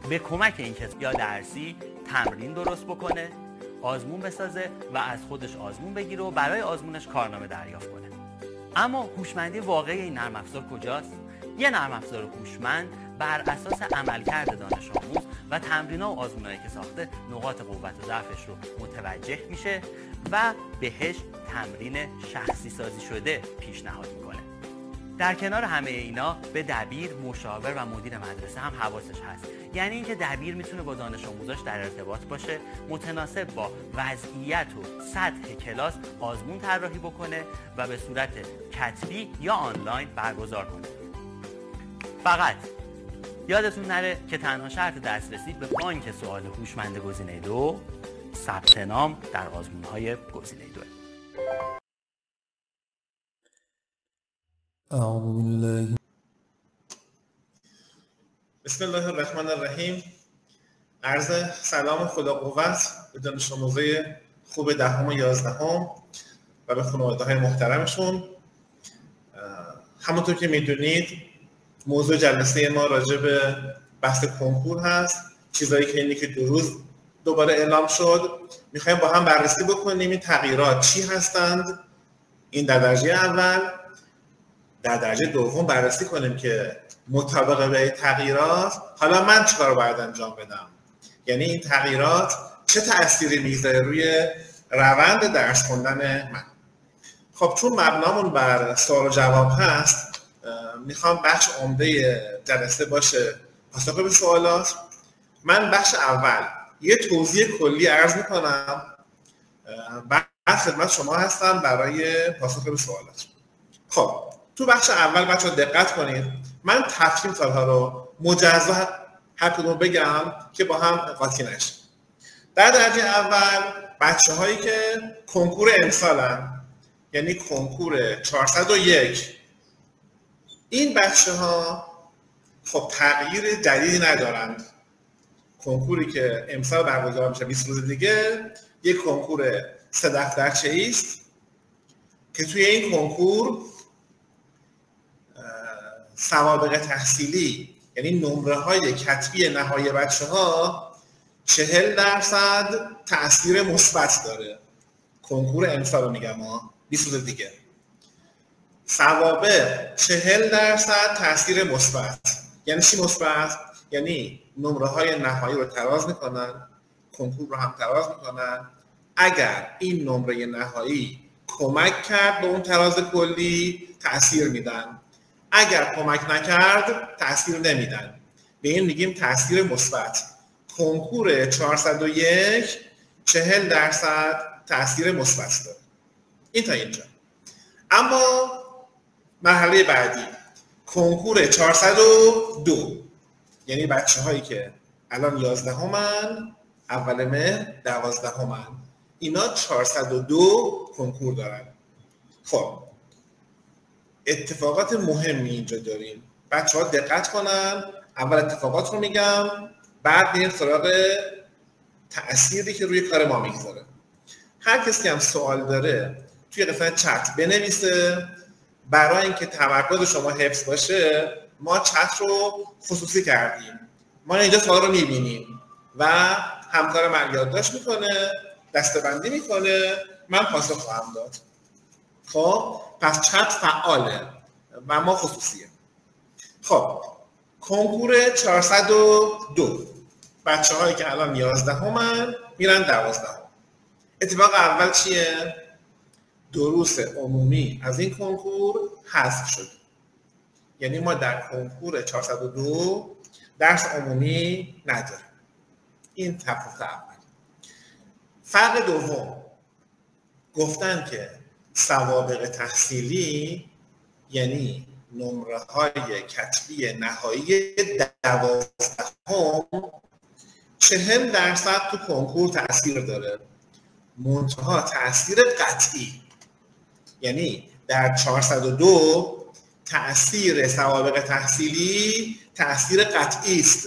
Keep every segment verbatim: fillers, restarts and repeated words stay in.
به کمک اینکه یا درسی تمرین درست بکنه، آزمون بسازه و از خودش آزمون بگیره و برای آزمونش کارنامه دریافت کنه. اما هوشمندی واقعی این نرم افزار کجاست؟ یه نرم افزار هوشمند بر اساس عملکرد دانش آموز و تمرین‌ها و آزمونایی که ساخته نقاط قوت و ضعفش رو متوجه میشه و بهش تمرین شخصی سازی شده پیشنهاد میکنه. در کنار همه اینا به دبیر، مشاور و مدیر مدرسه هم حواسش هست. یعنی اینکه دبیر میتونه با دانش آموزاش در ارتباط باشه، متناسب با وضعیت و سطح کلاس آزمون طراحی بکنه و به صورت کتبی یا آنلاین برگزار کنه. فقط یادتون نره که تنها شرط دسترسی به بانک سوال هوشمند گزینه دو ثبت نام در آزمون‌های گزینه دو. اعوذ بالله. بسم الله الرحمن الرحیم. عرض سلام و خدا قوت به دانش آموزای خوب دهم و یازدهم و به خانواده‌های محترمشون. همونطور که میدونید موضوع جلسه ما راجع به بحث کنکور هست، چیزایی که اینی که دو روز دوباره اعلام شد. میخوایم با هم بررسی بکنیم این تغییرات چی هستند. این در درجه اول. در درجه دوم بررسی کنیم که مطابق به تغییرات حالا من چیکار باید انجام بدم، یعنی این تغییرات چه تأثیری میذاره روی روند درس خوندن من. خب چون مبنامون بر سوال و جواب هست، میخوام بخش عمده جلسه باشه پاسخ به سوالات. من بخش اول یه توضیح کلی عرض میکنم، بعد خدمت شما هستم برای پاسخ به سوالات. خب تو بخش اول بچه‌ها دقت کنید، من تفهیم سالها رو مجزا هر کدوم بگم که با هم قاطی نشه. در درجه اول بچه‌هایی که کنکور امسالن، یعنی کنکور چهارصد و یک، این بچه‌ها خب تغییر جدیدی ندارند. کنکوری که امسال برگزار میشه بیست روز دیگه یک کنکور سه دفترچه‌ای است که توی این کنکور سوابق تحصیلی، یعنی نمره های کتبی نهایی بچه ها چهل درصد تأثیر مثبت داره. کنکور امسال رو میگم ها، بیست روز دیگه. سوابق چهل درصد تأثیر مثبت. یعنی چی مثبت؟ یعنی نمره های نهایی رو تراز میکنن، کنکور رو هم تراز میکنن. اگر این نمره نهایی کمک کرد به اون تراز کلی تأثیر میدن، اگر کمک نکرد تأثیر نمیدن. به این میگیم تأثیر مثبت. کنکور چهارصد و یک چهل درصد تأثیر مثبت داره. این تا اینجا. اما مرحله بعدی کنکور چهارصد و دو، یعنی بچه هایی که الان یازدهمن، اول مهر دوازدهمن، اینا چهارصد و دو کنکور دارن. خب اتفاقات مهمی اینجا داریم، بچه ها دقت کنن. اول اتفاقات رو میگم، بعد میریم سراغ تأثیری که روی کار ما میگذاره. هر کسی هم سوال داره توی قسمت چت بنویسه. برای اینکه تمرکز شما حفظ باشه ما چت رو خصوصی کردیم. ما اینجا سوال رو میبینیم و همکار من یادداشت میکنه، دسته‌بندی میکنه، من پاسخ خواهم داد. خب پس چت فعاله و ما خصوصیه. خب کنکور چهارصد و دو، بچه هایی که الان یازدهمن میرن دوازدهم. اتفاق اول چیه؟ دروس عمومی از این کنکور حذف شد. یعنی ما در کنکور چهارصد و دو درس عمومی نداریم. این تفاوت اول. فرق دوم، گفتن که سوابق تحصیلی یعنی نمره های کتبی نهایی دوازدهم چهل درصد تو کنکور تأثیر داره، منتها تأثیر قطعی. یعنی در چهارصد و دو تأثیر سوابق تحصیلی تأثیر قطعی است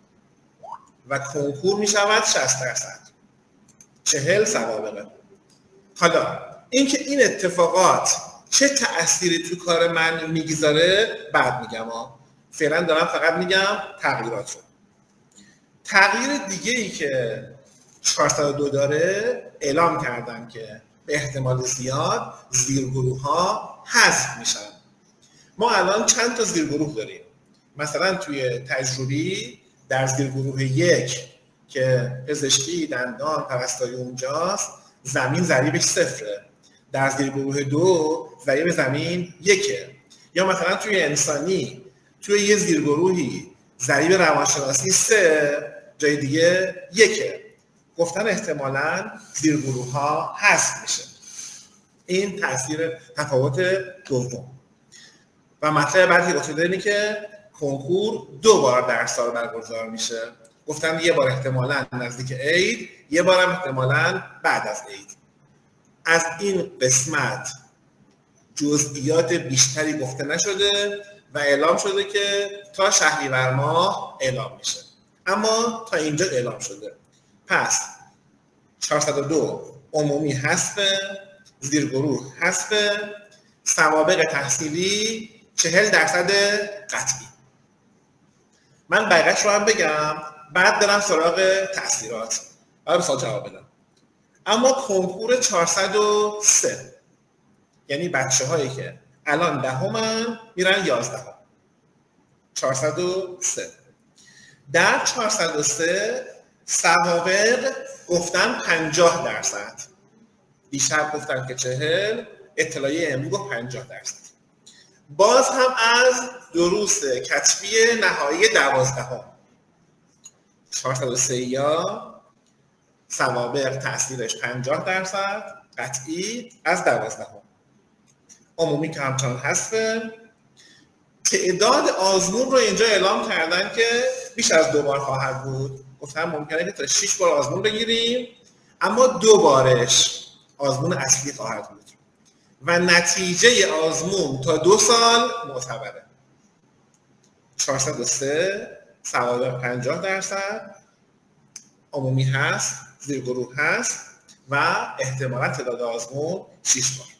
و کنکور می شود شصت درصد، چهل سوابقه. حالا اینکه این اتفاقات چه تأثیری تو کار من میگذاره بعد میگم ها. فعلا دارم فقط میگم تغییرات رو. تغییر دیگه ای که چهارصد و دو داره اعلام کردن که به احتمال زیاد زیرگروه ها حذف میشن. ما الان چند تا زیرگروه داریم؟ مثلا توی تجربی در زیرگروه یک که پزشکی، دندان، پرستاری اونجاست، زمین ضریبش صفره. در زیرگروه دو ضریب زمین یکه. یا مثلا توی انسانی توی یه زیرگروهی ضریب روانشناسی سه، جای دیگه یکه. گفتن احتمالاً زیرگروه ها حذف میشه. این تاثیر تفاوت دوم. و مطلب بعدی گفته اینه که کنکور دو بار در سال برگزار میشه. گفتن یه بار احتمالاً نزدیک عید، یه بار هم احتمالاً بعد از عید. از این قسمت جزئیات بیشتری گفته نشده و اعلام شده که تا شهریور ماه اعلام میشه. اما تا اینجا اعلام شده. پس چهارصد و دو عمومی حذف، زیرگروه حذف، سوابق تحصیلی چهل درصد قطعی. من بقیه‌اش رو هم بگم، بعد برم سراغ تأثیرات. بعد سوال جواب بدم. اما کنکور چهارصد و سه، یعنی بچه هایی که الان دهمن میرن یازدهم. چهارصد و سه. در چهارصد و سه سوابق گفتن پنجاه درصد. دیشب گفتن که چهل، اطلاعیه امروز گفت پنجاه درصد. باز هم از دروس کتبی نهایی دوازدهم. چهارصد و سه یا سوابق تاثیرش پنجاه درصد قطعی از دوازدهم. عمومی که همچنان حذفه. تعداد آزمون رو اینجا اعلام کردن که بیش از دو بار خواهد بود. گفتن ممکنه که تا شش بار آزمون بگیریم، اما دو بارش آزمون اصلی خواهد بود و نتیجه آزمون تا دو سال معتبره. چهارصد و سه سوابق پنجاه درصد، عمومی هست، زیرگروه هست و احتمالا تعداد آزمون شش بار.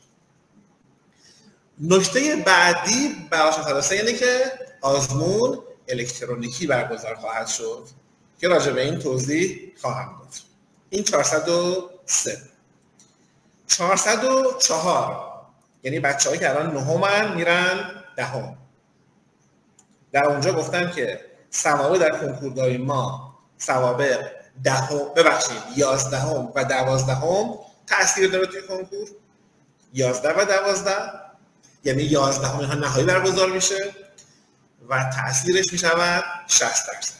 نکته بعدی برای چهارصد و سه اینه که آزمون الکترونیکی برگزار خواهد شد که راجع به این توضیح خواهم داد. این چهارصد و سه. چهارصد و چهار یعنی بچه‌هایی که الان نهمن میرن دهم. در اونجا گفتن که سوابق در کنکور داریم ما، سوابق دهم، ببخشید یازدهم و دوازدهم تأثیر داره توی کنکور. یازده و دوازده یعنی یازدهم اینها نهایی برگزار میشه و تأثیرش میشود شصت درصد.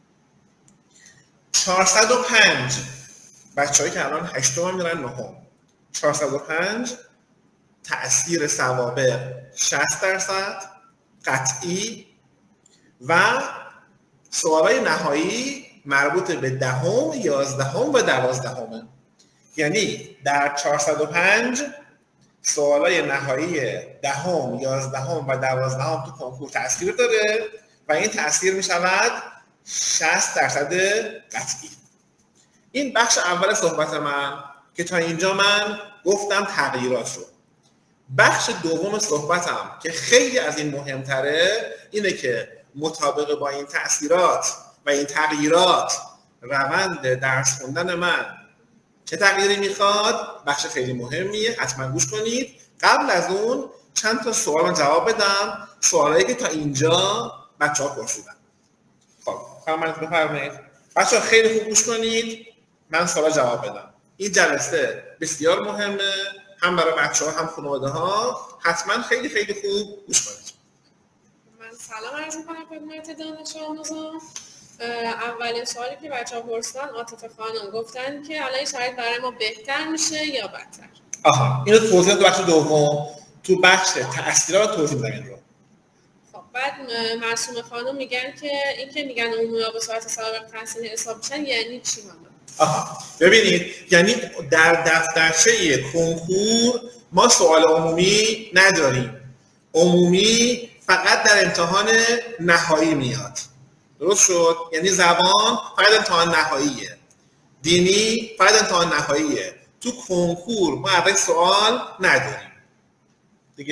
چهارصد و پنج بچه‌هایی که الان هشتم میرن نهم. چهارصد و پنج تأثیر سوابق شصت درصد قطعی و سوالای نهایی مربوط به دهم، یازدهم و دوازدهم. یعنی در چهارصد و پنج سوالای نهایی دهم، یازدهم و دوازدهم تو کنکور تأثیر داره و این تأثیر می شود شصت درصد قطعی. این بخش اول صحبت من که تا اینجا من گفتم تغییرات رو. بخش دوم صحبتم که خیلی از این مهمتره اینه که مطابق با این تأثیرات و این تغییرات روند درس خوندن من چه تغییری میخواد. بخش خیلی مهمیه، حتما گوش کنید. قبل از اون چند تا سوال من جواب بدم، سوالایی که تا اینجا بچه‌ها پرسیدن. خب فرمایید بفرمایید. بچه‌ها خیلی خوب گوش کنید، من سوالا جواب بدم. این جلسه بسیار مهمه، هم برای بچه‌ها هم خانواده‌ها. حتما خیلی خیلی خوب گوش کنید. من سلام عرض می‌کنم خدمت دانش آموزان. اولین سوالی که بچه‌ها پرسیدن، عاطفه خانم گفتن که حالا این شرایط برای ما بهتر میشه یا بدتر؟ آها، اینو توضیح تو بخش دوم، تو بخش تأثیرات توضیح میدم این رو. خب بعد معصومه خانم میگن که این که میگن عمومی‌ها به صورت سوابق تحصیلی حساب میشن یعنی چی مامان؟ آها، ببینید یعنی در دفترچه کنکور ما سوال عمومی نداریم. عمومی فقط در امتحان نهایی میاد. درست شد؟ یعنی زبان فقط امتحان نهاییه. دینی فقط امتحان نهاییه. تو کنکور ما اول سوال نداریم. دیگه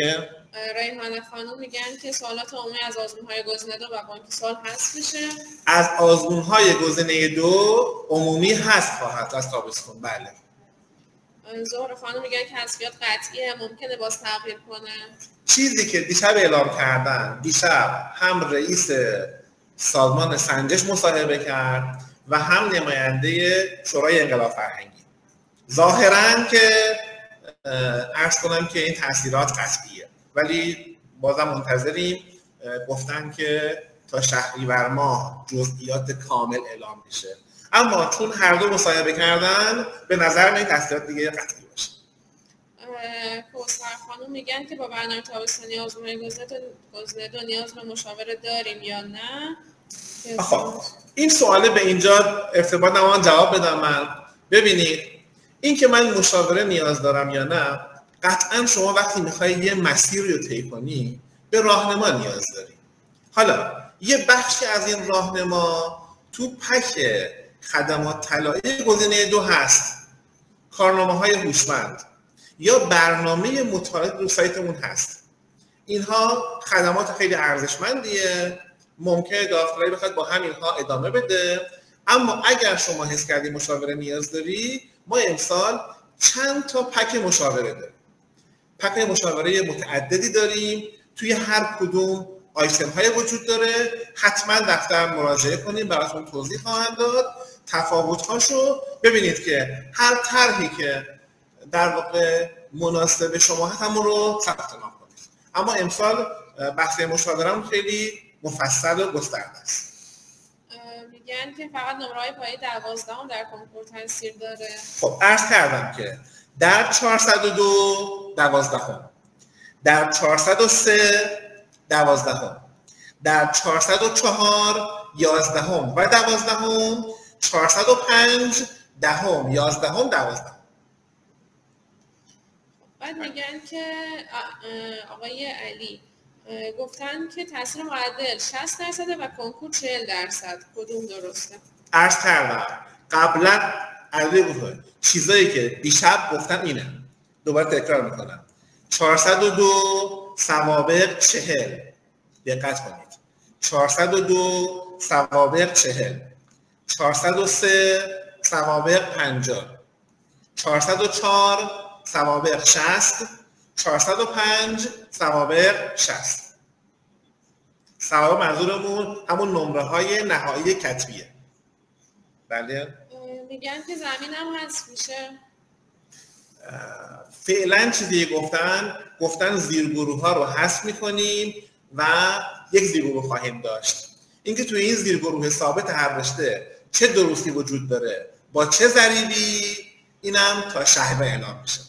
ریحانه خانم میگن که سوالات عمومی از آزمون‌های گزینه دو و بانک سوال حذف میشه. از آزمون‌های گزینه دو عمومی حذف خواهد از تابستون. بله. زهره خانم میگن که حذفیات قطعیه، ممکنه باز تغییر کنه. چیزی که دیشب اعلام کردن، دیشب هم رئیس سازمان سنجش مصاحبه کرد و هم نماینده شورای انقلاب فرهنگی. ظاهراً که عرض کنم که این تاثیرات قطعیه، ولی بازم منتظریم. گفتن که تا شهریور ماه جزئیات کامل اعلام میشه، اما چون هر دو مصاحبه کردن به نظر من تاثیرات دیگه قطعی باشه. کوثر خانم میگن که با برنامه تابستانی آزمون گزینه دو نیاز به مشاوره داریم یا نه؟ خب این سواله به اینجا ارتباط نمان جواب بدم من. ببینید این که من مشاوره نیاز دارم یا نه، قطعا شما وقتی میخوای یه مسیر رو طی کنی به راهنما نیاز داری. حالا یه بخشی از این راهنما تو پک خدمات طلایی گزینه دو هست، کارنامه‌های هوشمند یا برنامه مطالعه رو سایتمون هست. اینها خدمات خیلی ارزشمندیه، ممکنه داوطلبی بخواد با همینها ادامه بده. اما اگر شما حس کردی مشاوره نیاز داری، ما امسال چند تا پک مشاوره داریم. پک مشاوره متعددی داریم، توی هر کدوم آیتم های وجود داره. حتما دفتر مراجعه کنیم، براتون توضیح خواهم داد تفاوت هاشو. ببینید که هر طرحی که در واقع مناسب شما هست همون رو ثبت نام کنید. اما امسال بحث مشاوره خیلی مفصل و گسترده است. میگن که فقط نمره‌های پایه دوازدهم در کنکور تاثیر داره. خب عرض کردم که در چهارصد و دو دوازدهم، در چهارصد و سه دوازدهم، در چهارصد و چهار یازدهم و دوازدهم، چهارصد و پنج دهم، یازدهم، دوازدهم. بعد میگن که آقای علی گفتن که تاثیر معدل شصت درصد و کنکور چهل درصد، کدوم درسته؟ عرض کردم قبلا علی بود چیزایی که دیشب گفتم اینه، دوباره تکرار میکنم. چهارصد و دو سوابق چهل، دقت کنید. چهارصد و دو سوابق چهل، چهارصد و سه سوابق پنجاه، چهارصد و چهار سوابق شصت، چهارصد و پنج سوابق شصت. سوابق منظورمون همون نمره های نهایی کتبیه. بله. میگن که زمین هم حذف میشه. فعلا چیزی گفتن گفتن زیرگروه ها رو حذف میکنیم و یک زیرگروه خواهیم داشت. اینکه توی این زیرگروه ثابت هر رشته چه دروسی وجود داره با چه ضریبی، اینم تا شهر اعلام میشه.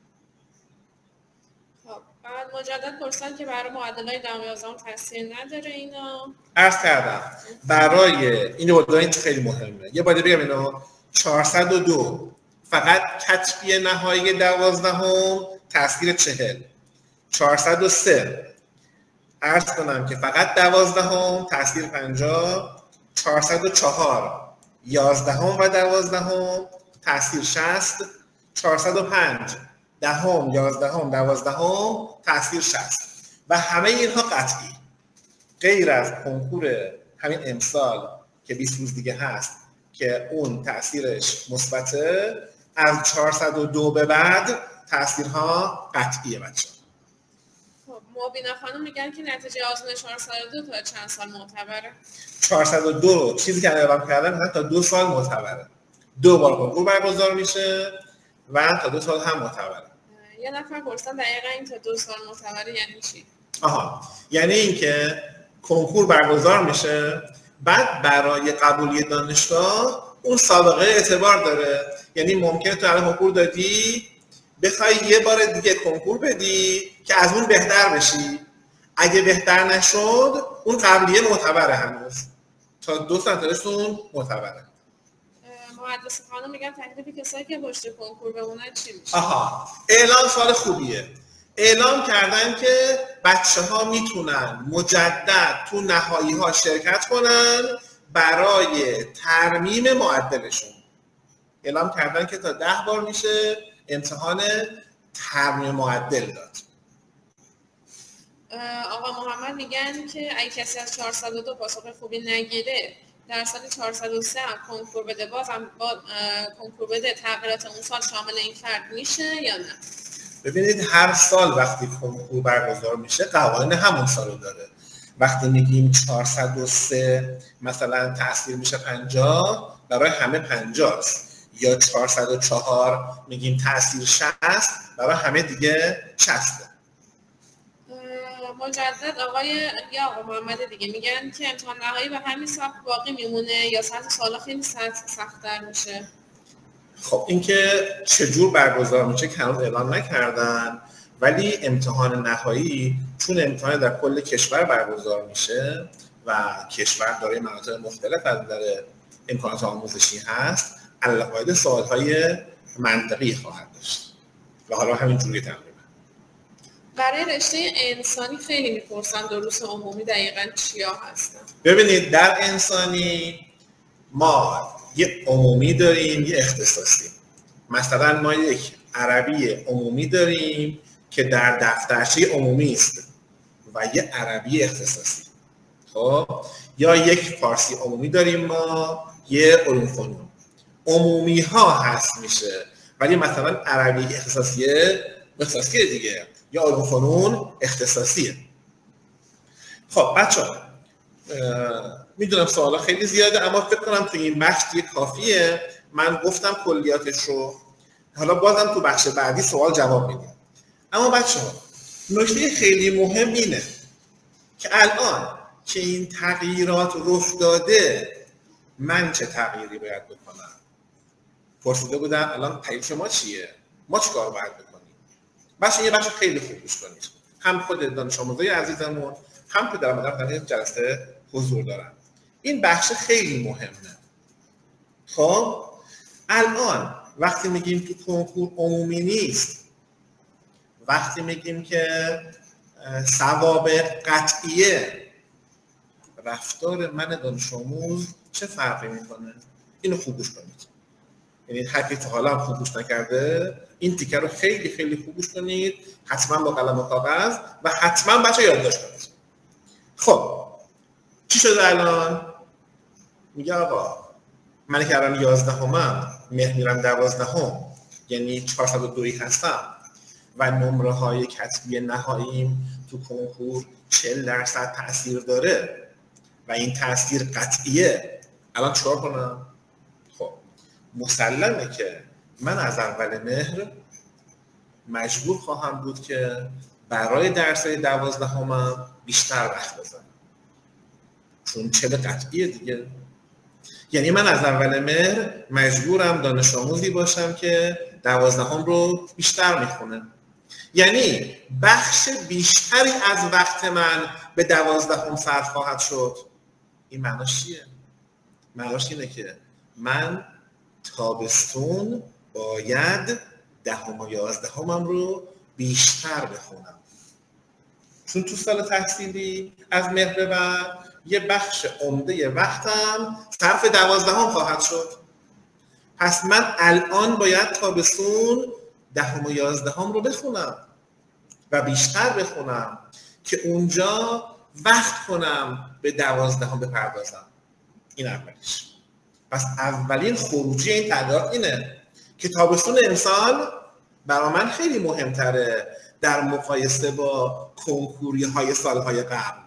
خب بعد مجدد پرسن که برای معادلای دهم یازدهم تاثیر نداره اینا. عرض کردم برای این مدل خیلی مهمه. یه بار بگم اینو، چهارصد و دو فقط کتبی نهایی دوازدهم تاثیر چهل، چهارصد و سه عرض کنم که فقط دوازدهم تاثیر پنجاه، چهارصد و چهار یازدهم و دوازدهم تاثیر شصت، چهارصد و پنج دهم، یازدهم، دوازدهم تاثیر شصت و همه اینها قطعی غیر از کنکور همین امسال که بیست روز دیگه هست که اون تاثیرش مثبته. از چهارصد و دو به بعد تاثیرها قطعیه بچه‌ها. خب مبینا خانم میگن که نتیجه آزمون چهارصد و دو تا چند سال معتبره؟ چهارصد و دو چیزی که اعلام کردن تا دو سال معتبره. دو بار کنکور برگزار میشه و تا دو سال هم معتبره. یه نفر پرسن دقیقاً این تا دو سال معتبره یعنی چی؟ آها، یعنی اینکه کنکور برگزار میشه، بعد برای قبولی دانشگاه اون سابقه اعتبار داره. یعنی ممکنه تو الان کنکور دادی بخوای یه بار دیگه کنکور بدی که از اون بهتر بشی. اگه بهتر نشد اون قبلیه معتبره، هنوز تا دو سال معتبره. مهندس خانم میگم تکلیف کسایی که پشت کنکور بمونن چی میشه؟ آها، اعلام سال خوبیه. اعلام کردن که بچه ها میتونن مجدد تو نهایی ها شرکت کنن برای ترمیم معدلشون. اعلام کردن که تا ده بار میشه امتحان ترمیم معدل داد. آقا محمد میگن که اگه کسی از چهارصد و دو پاسخ خوبی نگیره در سال چهارصد و سه هم کنکور بده، بازم با کنکور بده تغییرات اون سال شامل این فرد میشه یا نه؟ ببینید هر سال وقتی کنکور برگزار میشه قوانین همون سال رو داره. وقتی میگیم چهارصد و سه مثلا تأثیر میشه پنجاه، برای همه پنجاه است، یا چهارصد و چهار میگیم تأثیر شصت، برای همه دیگه شصت. مجدد آقای یا آقا محمد دیگه میگن که امتحان نهایی به همین سبک باقی میمونه یا سطح سوالا خیلی سخت‌تر میشه؟ خب این که چجور برگزار میشه که هنوز اعلام نکردن، ولی امتحان نهایی چون امتحان در کل کشور برگزار میشه و کشور داره مناطق مختلف از نظر امکانات آموزشی هست، علاوه سوالهای منطقی خواهد داشت و حالا همین جوری تقریبا. برای رشته انسانی خیلی میپرسن دروس عمومی دقیقاً چیا هستن؟ ببینید در انسانی ما یه عمومی داریم یه اختصاصی. مثلا ما یک عربی عمومی داریم که در دفترچه عمومی است و یه عربی اختصاصی. خب یا یک فارسی عمومی داریم ما یه علوم فنون. عمومی ها هست میشه، ولی مثلا عربی اختصاصیه اختصاصیه دیگه، یا علوم فنون اختصاصیه. خب بچه‌ها میدونم سوالا خیلی زیاده، اما فکر کنم تو این بخش دیگه کافیه. من گفتم کلیاتش رو، حالا بازم تو بخش بعدی سوال جواب میدیم. اما بچه‌ها نکته خیلی مهم اینه که الان که این تغییرات رخ داده من چه تغییری باید بکنم؟ پرسیده بودن الان تغییر شما چیه؟ ما چه کار باید بکنیم؟ بچه یه بخش خیلی خوب گوش کنید، هم خود دانش آموزای عزیزمون هم که در مدار جلسه حضور دارن. این بخش خیلی مهمه. خب الان وقتی میگیم تو کنکور عمومی نیست، وقتی میگیم که ثوابت قطعیه، رفتار من دانش آموز چه فرقی میکنه؟ اینو خوب گوش کنید. یعنی هر کی تا حالا خوب گوش نکرده این تیکه رو خیلی خیلی خوب گوش کنید، حتما با قلم و کاغذ و حتما بچه یادداشت کنید. خب چی شده الان؟ میگه آقا من که الان یازدهمم، مهر میرم دوازدهم، یعنی چهارصد و دو هستم و نمره های کتبی نهاییم تو کنکور چهل درصد تأثیر داره و این تأثیر قطعیه. الان چیکار کنم؟ خب مسلمه که من از اول مهر مجبور خواهم بود که برای درس دوازدهمم بیشتر وقت بذارم، چون چهل قطعیه دیگه. یعنی من از اول مهر مجبورم دانش آموزی باشم که دوازدهم رو بیشتر میخونه. یعنی بخش بیشتری از وقت من به دوازدهم صرف خواهد شد. این معناش چیه؟ معناش اینه که من تابستون باید دهم و یازدهمم رو بیشتر بخونم، چون تو سال تحصیلی از مهر به بعد یه بخش عمده وقتم صرف دوازدهم خواهد شد. پس من الان باید تابستون دهم و یازدهم رو بخونم و بیشتر بخونم که اونجا وقت کنم به دوازدهم بپردازم. این اولیش. پس اولین خروجی این تغییرات اینه که تابستون امسال برای من خیلی مهمتره در مقایسه با کنکوری های سالهای قبل.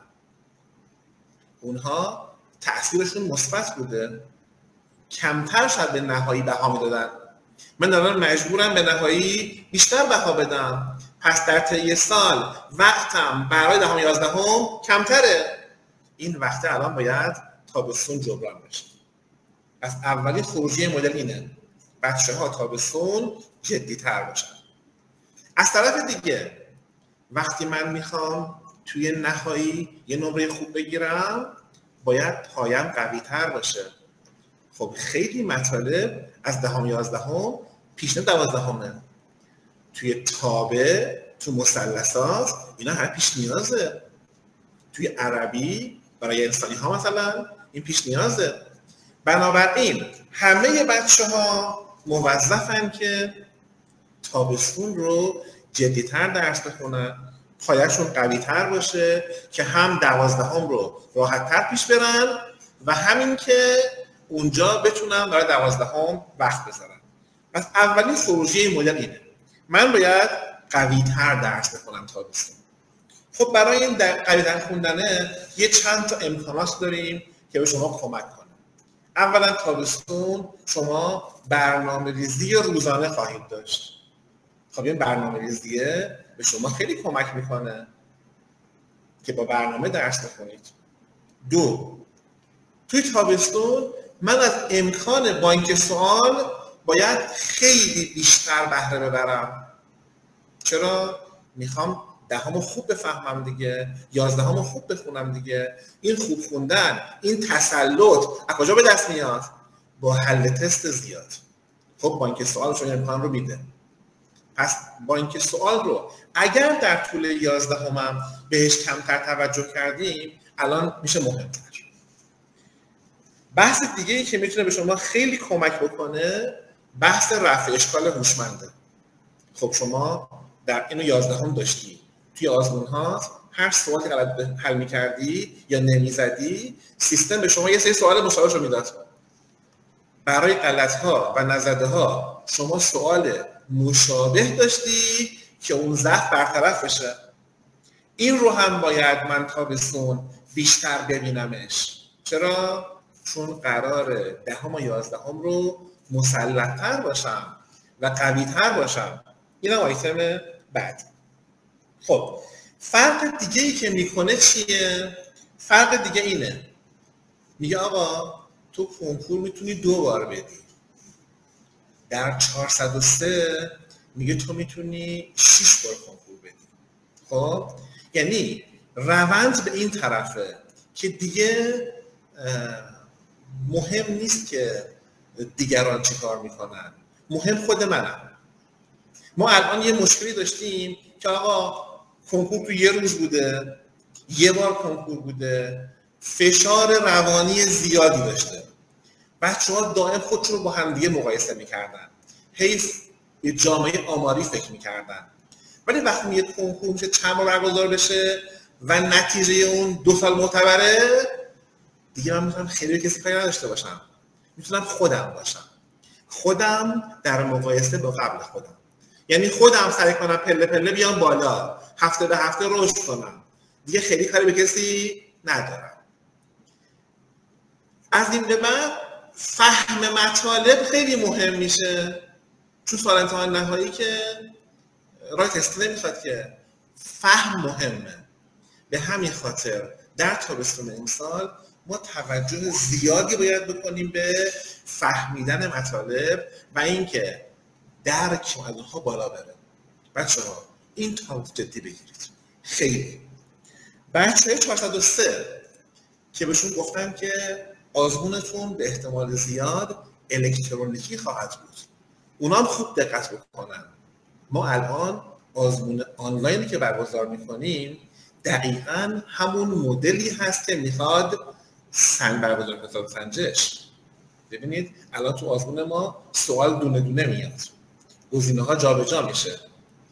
اونها تأثیرشون مثبت بوده، کمتر شاید به نهایی بها میدادن. من الان مجبورم به نهایی بیشتر بها بدم، پس در طی سال وقتم برای دهم یازدهم کمتره. این وقت الان باید تابستون جبران بشه. از اولین خروجی مدل اینه بچه ها تابستون جدی تر باشن. از طرف دیگه وقتی من میخوام توی نهایی یه نمره خوب بگیرم باید پایم قوی تر باشه. خب خیلی مطالب از دهم یازدهم پیشنهاد دوازدهمه. توی تابع، تو مثلثات اینا هر پیش نیازه. توی عربی برای انسانی ها مثلا این پیش نیازه. بنابراین همه بچه ها موظفن که تابستون رو جدیتر درس بخونن. پایشون قوی تر باشه که هم دوازدهم رو راحت تر پیش برن و همین که اونجا بتونن برای دوازدهم وقت بذارن. پس اولین خروجی این مدل اینه، من باید قوی تر درس بخونم تابستون. خب برای این قوی تر خوندنه یه چند تا امکانات داریم که به شما کمک کنه. اولا تابستون شما برنامه ریزی روزانه خواهید داشت. خب این برنامه ریزیه به شما خیلی کمک میکنه که با برنامه درس بخونید. دو، توی تابستون من از امکان بانک سوال باید خیلی بیشتر بهره ببرم. چرا؟ میخوام دهمو خوب بفهمم دیگه، یازدهمو خوب بخونم دیگه. این خوب خوندن، این تسلط از کجا به دست میاد؟ با حل تست زیاد. خب بانک سوال شما امکان رو میده. پس بانک سوال رو اگر در طول یازدهمم بهش کمتر توجه کردیم الان میشه مهمتر. بحث دیگه ای که میتونه به شما خیلی کمک بکنه بحث رفع اشکال هوشمنده. خب شما در اینو یازدهم داشتی، توی آزمون ها هر سوالی که غلط حل میکردی یا نمیزدی سیستم به شما یه سری سوال مشابهش رو میداد. برای غلط ها و نزده ها شما سوال مشابه داشتی که اون ضعف برطرف بشه. این رو هم باید من تابستون بیشتر ببینمش. چرا؟ چون قراره دهم و یازدهم رو مسلط‌تر باشم و قوی‌تر باشم. این هم آیتم بعد. خب فرق دیگه ای که میکنه چیه؟ فرق دیگه اینه، میگه آقا تو کنکور میتونی دو بار بدی، در چهارصد و سه میگه تو میتونی شش بار کنکور بدی. خب یعنی روند به این طرفه که دیگه مهم نیست که دیگران چی کار میکنن، مهم خود منم. ما الان یه مشکلی داشتیم که آقا کنکور تو یه روز بوده، یه بار کنکور بوده، فشار روانی زیادی داشته، بچه‌ها دائم خودشون رو با هم دیگه مقایسه میکردن، حیف به جامعه آماری فکر میکردن. ولی وقتی یه کنکور میشه چند بار برگزار بشه و نتیجه اون دو سال معتبره، دیگه من میتونم خیلی کسی کاری نداشته باشم، میتونم خودم باشم، خودم در مقایسه با قبل خودم. یعنی خودم سعی کنم پله پله بیام بالا، هفته به هفته رشد کنم، دیگه خیلی کاری به کسی ندارم. از این به بعد فهم مطالب خیلی مهم میشه، چون سوال امتحان نهایی که رای تست نمیخواد که فهم مهمه. به همین خاطر در تابستون امسال ما توجه زیادی باید بکنیم به فهمیدن مطالب و اینکه درک از اونها بالا بره. بچه‌ها این تا جدی بگیرید. خیلی بچه‌های چهارصد و سه که بهشون گفتم که آزمونتون به احتمال زیاد الکترونیکی خواهد بود، اونا هم خوب دقت بکنن. ما الان آزمون آنلاینی که برگزار میکنیم دقیقاً همون مدلی هست که میخواد سنج برگزار کنه، سنجش. ببینید الان تو آزمون ما سوال دونه دونه میاد، گزینه ها جابجا میشه.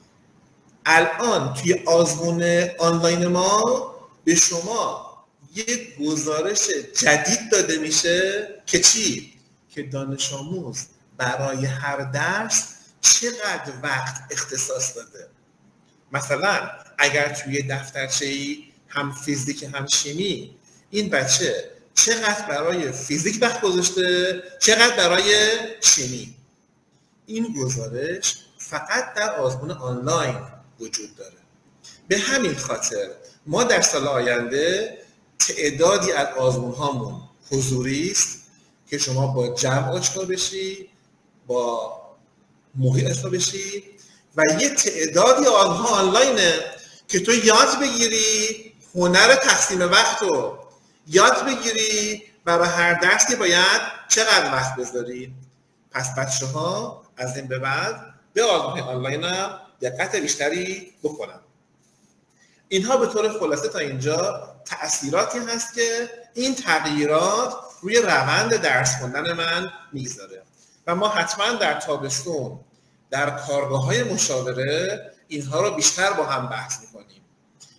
الان توی آزمون آنلاین ما به شما یک گزارش جدید داده میشه که چی؟ که دانش آموز برای هر درس چقدر وقت اختصاص داده. مثلا اگر توی دفترچه‌ای هم فیزیک هم شیمی، این بچه چقدر برای فیزیک وقت گذاشته، چقدر برای شیمی. این گزارش فقط در آزمون آنلاین وجود داره. به همین خاطر ما در سال آینده تعدادی از آزمون هامون حضوری است که شما با جمع آشنا بشی، با محیط آشنا بشی، و یه تعدادی آزمون ها آنلاینه که تو یاد بگیری هنر تقسیم وقت رو، یاد بگیری برای هر درسی باید چقدر وقت بذاری. پس بچه ها از این به بعد به آزمون آنلاین هم دقت بیشتری بکنن. اینها به طور خلاصه تا اینجا تأثیراتی هست که این تغییرات روی روند درس خوندن من میگذاره و ما حتما در تابستون در کارگاه‌های مشاوره اینها رو بیشتر با هم بحث می‌کنیم.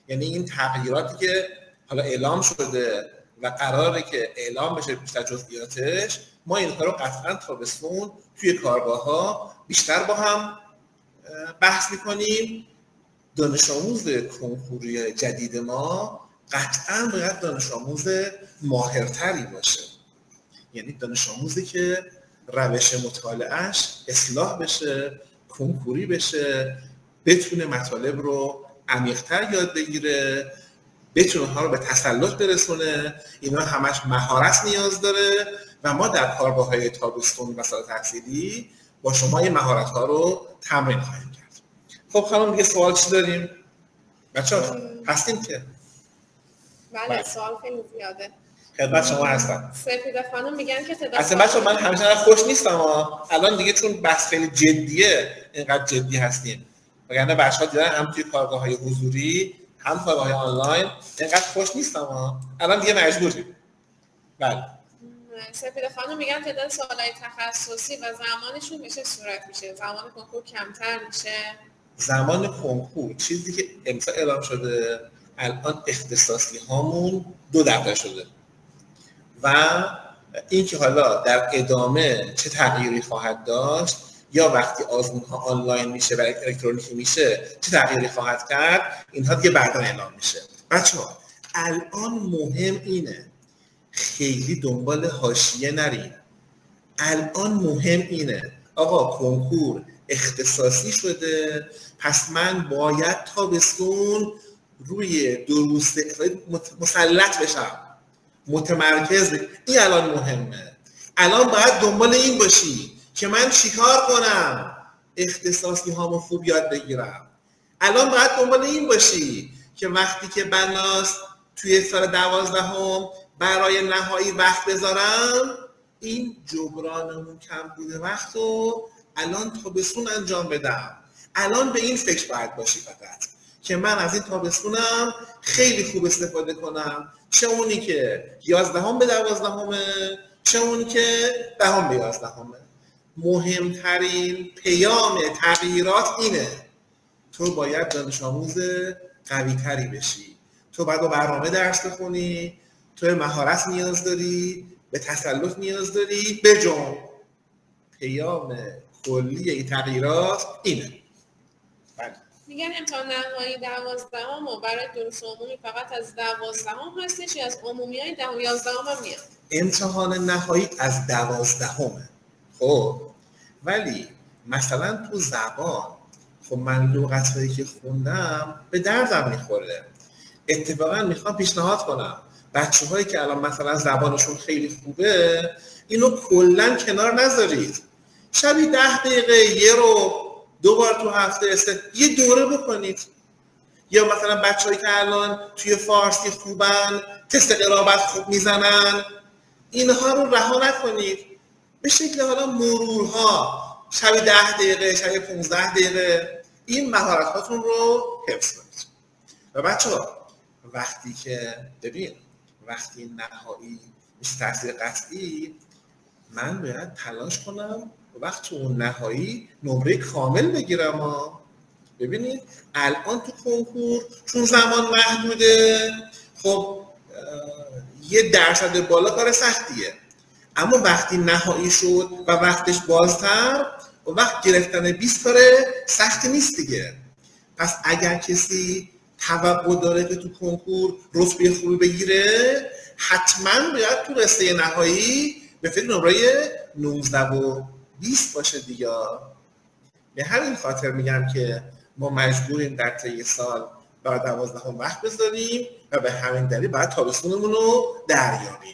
یعنی این تغییراتی که حالا اعلام شده و قراره که اعلام بشه بیشتر جزئیاتش، ما اینها رو قطعا تابستون توی کارگاه‌ها بیشتر با هم بحث می‌کنیم. دانش آموز کنکوری جدید ما قطعا باید دانش آموز ماهرتری باشه، یعنی دانش آموزی که روش مطالعهش اصلاح بشه، کنکوری بشه، بتونه مطالب رو عمیق‌تر یاد بگیره، بتونه ها رو به تسلط برسونه. اینا همش مهارت نیاز داره و ما در کارگاه‌های تابستون و سال تحصیلی با شما این مهارت‌ها رو تمرین خواهیم کرد. خب خانم دیگه سوال چی داریم؟ بچه‌ها هستیم که؟ بله سوال خیلی زیاده. خدمت شما هستم. سپیده خانم میگن که تعداد اصلا بچه‌ها من همیشه خوش نیستم ها. الان دیگه چون بحث خیلی جدیه اینقدر جدی هستیم. وگرنه بچه‌ها دیدن هم توی کارگاه‌های حضوری هم کارگاه‌های آنلاین اینقدر خوش نیستم ها. الان دیگه مجبوریم. بله. سپیده خانم میگن تعداد سوالای تخصصی و زمانشون به چه صورت میشه؟ زمان کنکور کمتر میشه؟ زمان کنکور چیزی که امسال اعلام شده الان اختصاصی هامون دو دقیقه شده و این که حالا در ادامه چه تغییری خواهد داشت یا وقتی آزمون ها آنلاین میشه و الکترونیکی میشه چه تغییری خواهد کرد، اینها دیگه بعدا اعلام میشه. بچه‌ها الان مهم اینه خیلی دنبال حاشیه نریم. الان مهم اینه آقا کنکور اختصاصی شده، پس من باید تابستون روی دروس مسلط بشم، متمرکز بشم. این الان مهمه. الان باید دنبال این باشی که من چیکار کنم اختصاصی هامو خوب یاد بگیرم. الان باید دنبال این باشی که وقتی که بناس توی سال دوازدهم برای نهایی وقت بذارم، این جبرانمون کم بوده وقت رو الان تابستون انجام بدم. الان به این فکر باید باشی فقط که من از این تابستونم خیلی خوب استفاده کنم، چه اونی که یازدهم به دوازدهمه چه اونی که دهم به یازدهمه. مهمترین پیام تغییرات اینه تو باید دانش آموز قوی تری بشی، تو باید با برنامه درس بخونی، تو مهارت نیاز داری، به تسلط نیاز داری. بجون پیام کلی این تغییرات اینه. بله. میگن امتحان نهایی دوازدهم و برای دروس عمومی فقط از دوازدهم هستش یا از عمومی های ده و یازدهم هم میاد؟ امتحان نهایی از دوازدهمه. خب ولی مثلا تو زبان خب من لغت‌هایی که خوندم به دردم میخوره. اتفاقا میخوام پیشنهاد کنم بچه‌هایی که الان مثلا زبانشون خیلی خوبه اینو کلا کنار نذارید. شبی ده دقیقه یه رو دو بار تو هفته سه یه دوره بکنید. یا مثلا بچه‌هایی که الان توی فارسی خوبن، تست قرائت خوب میزنن، اینها رو رها نکنید. به شکل حالا مرورها شبی ده دقیقه، شبی پانزده دقیقه این مهارت‌هاتون رو حفظ کنید. و بچه‌ها وقتی که ببین وقتی نهایی میشه تحصیل قطعی، من باید تلاش کنم وقت اون نهایی نمره کامل بگیرم ها. ببینید الان تو کنکور چون زمان محدوده خب یه درصد بالا کار سختیه، اما وقتی نهایی شد و وقتش بازتر و وقت گرفتن بیست کار سختی نیست دیگه. پس اگر کسی توقع داره که تو کنکور رتبه خوبی بگیره حتما باید تو رسته نهایی به فکر نمره نوزده و بیست باشه دیگه. به همین خاطر میگم که ما مجبوریم در طی سال برای دوازدهم وقت بذاریم و به همین دلیل باید تابستونمون رو دریابیم.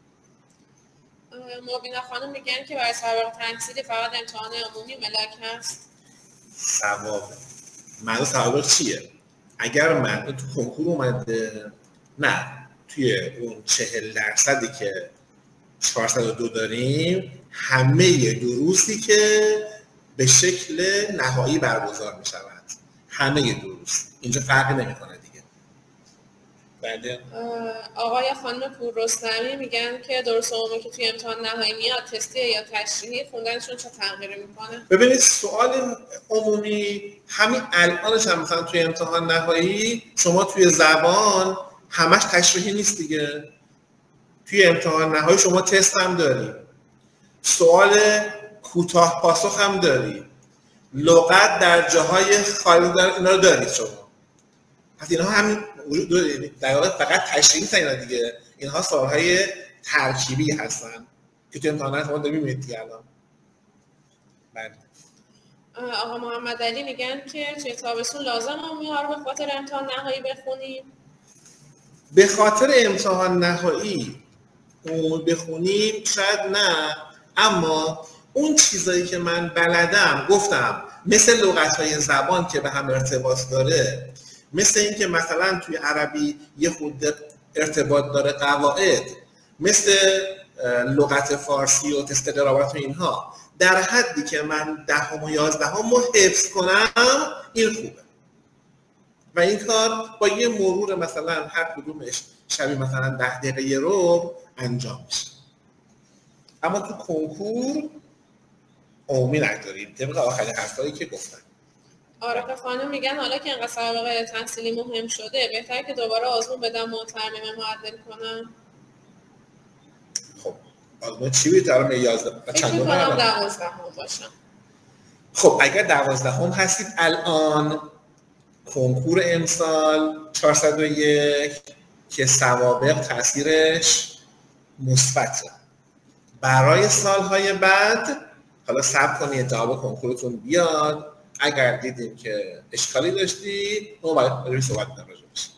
مبینا خانم میگن که برای سوابق تحصیلی فقط امتحان عمومی ملاک هست. سوابق معنی سوابق چیه؟ اگر من تو کنکور اومده نه توی اون چهل درصدی که چهارصد و دو داریم همه دروسی که به شکل نهایی برگزار می شود، همه دروس اینجا فرقی نمی کنه دیگه. بله. آقای خانم پوررستمی میگن که درست عمومی که توی امتحان نهایی میاد تستیه یا تشریحی، خوندنشون چه تغییری میکنه؟ ببینید سوال عمومی همین الانش هم مثلا توی امتحان نهایی شما توی زبان همش تشریحی نیست دیگه. توی امتحان نهایی شما تست هم داری، سوال کوتاه پاسخ هم داری، لغت در جاهای خالی دار، اینا رو دارید شما. پس اینها همین وجود داره، در واقع فقط تشریحی نیستن اینا دیگه، اینها سوالهای ترکیبی هستن که توی امتحانات شما دارید میبینید دیگه الان. بله. آقا محمد علی میگن که توی تابستون لازم عمومی رو به خاطر امتحان نهایی بخونیم؟ به خاطر امتحان نهایی عمومی بخونیم شاید نه، اما اون چیزایی که من بلدم گفتم، مثل لغت‌های زبان که به هم ارتباط داره، مثل این که مثلا توی عربی یه خود ارتباط داره قواعد، مثل لغت فارسی و تست قرابت و اینها، در حدی که من دهم و یازدهم رو حفظ کنم این خوبه و این کار با یه مرور مثلا هر کدومش شبیه مثلا ده دقیقه یه رو انجام میشه. اما تو کنکور عمومی نداریم طبق آخرین حرفایی که گفتن. عارف خانم میگن حالا که اینقدر سابقه تحصیلی مهم شده بهتره که دوباره آزمون بدم و ترمیم معدل کنم؟ خب آزمون چی بود؟ ترمیم یازده فکر میکنم دوازدهم باشم. خب اگر دوازدهم هستید الان، کنکور امسال چهارصد و یک که سوابق تاثیرش مثبته، برای سالهای بعد حالا صبر کنید جواب کنکورتون بیاد، اگر دیدیم که اشکالی داشتی ما باید بریم صحبت کنیم راجعش.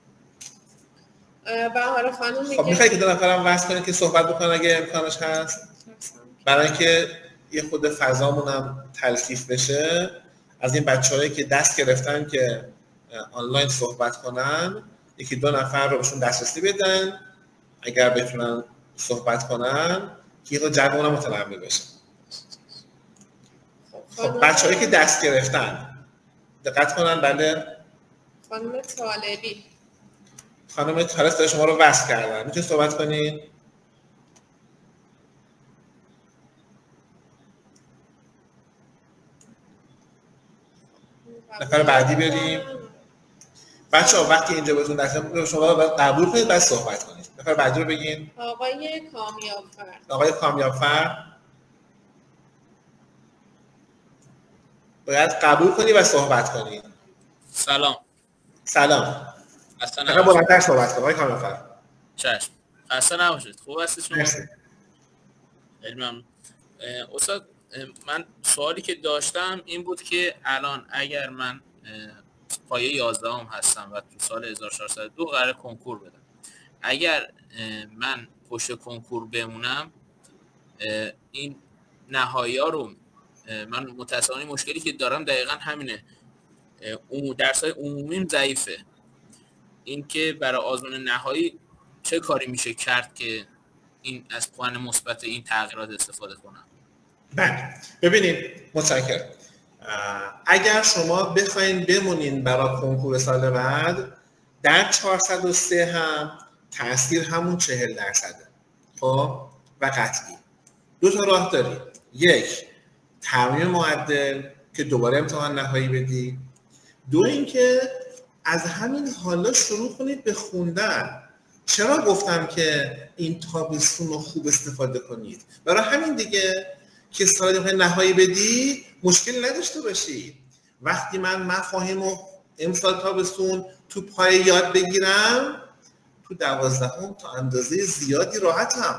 بهار خانم میگه خب میخوایی که دو نفرم وصل کنید که صحبت بکنن اگه امکانش هست، برای اینکه یه خود فضامون هم تلطیف بشه. از این بچه‌هایی که دست گرفتن که آنلاین صحبت کنن، یکی دو نفر رو بهشون دسترسی بدن اگر بتونن صحبت کنن که یه جواب اونم متنوع بشه. خب بچه‌هایی که دست گرفتن دقت کنن. بله خانم طالبی خانم طالب شما رو وصل کردن، میتونید صحبت کنید. نفر بعدی بریم. بچه‌ها وقتی اینجا بهتون دست شما رو قبول کنید بعد صحبت کنید. نفر بعدی رو بگین. آقای کامیاب‌فر. آقای کامیاب‌فر باید قبول کنی و صحبت کنی. سلام. سلام. اصلا نفر بلندتر صحبت کن آقای کامیاب‌فر. چشم. اصلا نباشید. خوب هستید شما؟ مرسی. ممنون. استاد من سوالی که داشتم این بود که الان اگر من پایه یازدهم هستم و تو سال هزار و چهارصد و دو قرار کنکور بدم، اگر من پشت کنکور بمونم این نهایی ها رو من متأسفانه مشکلی که دارم دقیقا همینه، درس‌های عمومیم ضعیفه. این که برای آزمون نهایی چه کاری میشه کرد که این از پوان مثبت این تغییرات استفاده کنم؟ بله ببینید متشکرم. اگر شما بخواین بمونین برای کنکور سال بعد، در چهارصد و سه هم تاثیر همون چهل درصده. خب و قطعی دو تا راه دارید، یک ترمیم معدل که دوباره امتحان نهایی بدی، دو اینکه از همین حالا شروع کنید به خوندن. چرا گفتم که این تابستون رو خوب استفاده کنید؟ برای همین دیگه که سال نهایی بدی مشکل نداشته باشی. وقتی من مفاهیم و امسال تابستون تو پای یاد بگیرم، تو دوازدهم تا اندازه زیادی راحتم.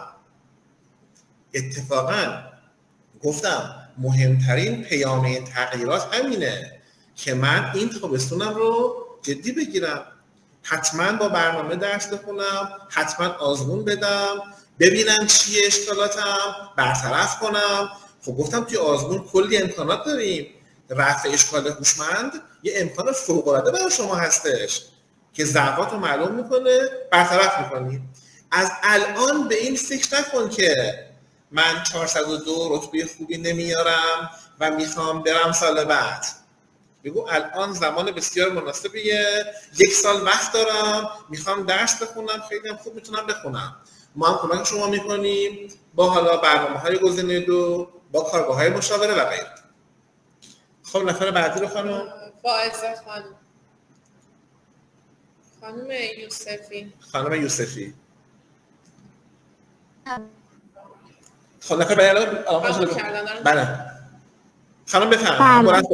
اتفاقا گفتم مهمترین پیامه تغییرات همینه که من این تابستونم رو جدی بگیرم، حتما با برنامه درس بخونم، حتما آزمون بدم، ببینم چیه اشکالاتم، برطرف کنم. خب گفتم توی آزمون کلی امکانات داریم. رفع اشکال هوشمند یه امکان فوق‌العاده برای شما هستش که ضعفات رو معلوم میکنه، برطرف میکنی. از الان به این فکر نکن که من چهارصد و دو رتبه خوبی نمیارم و میخوام برم سال بعد. بگو الان زمان بسیار مناسبیه، یک سال وقت دارم، میخوام درس بخونم، خیلی هم خوب میتونم بخونم. ما هم کمک شما میکنیم با حالا برنامه‌های گزینه دو، با کارگاه‌های مشاوره و غیره. خب نفر بعدی رو خانم. فائزه خانم. خانم یوسفی. خانم یوسفی. خب نفر بعدی الان بله. خانم بفرمایید. بله.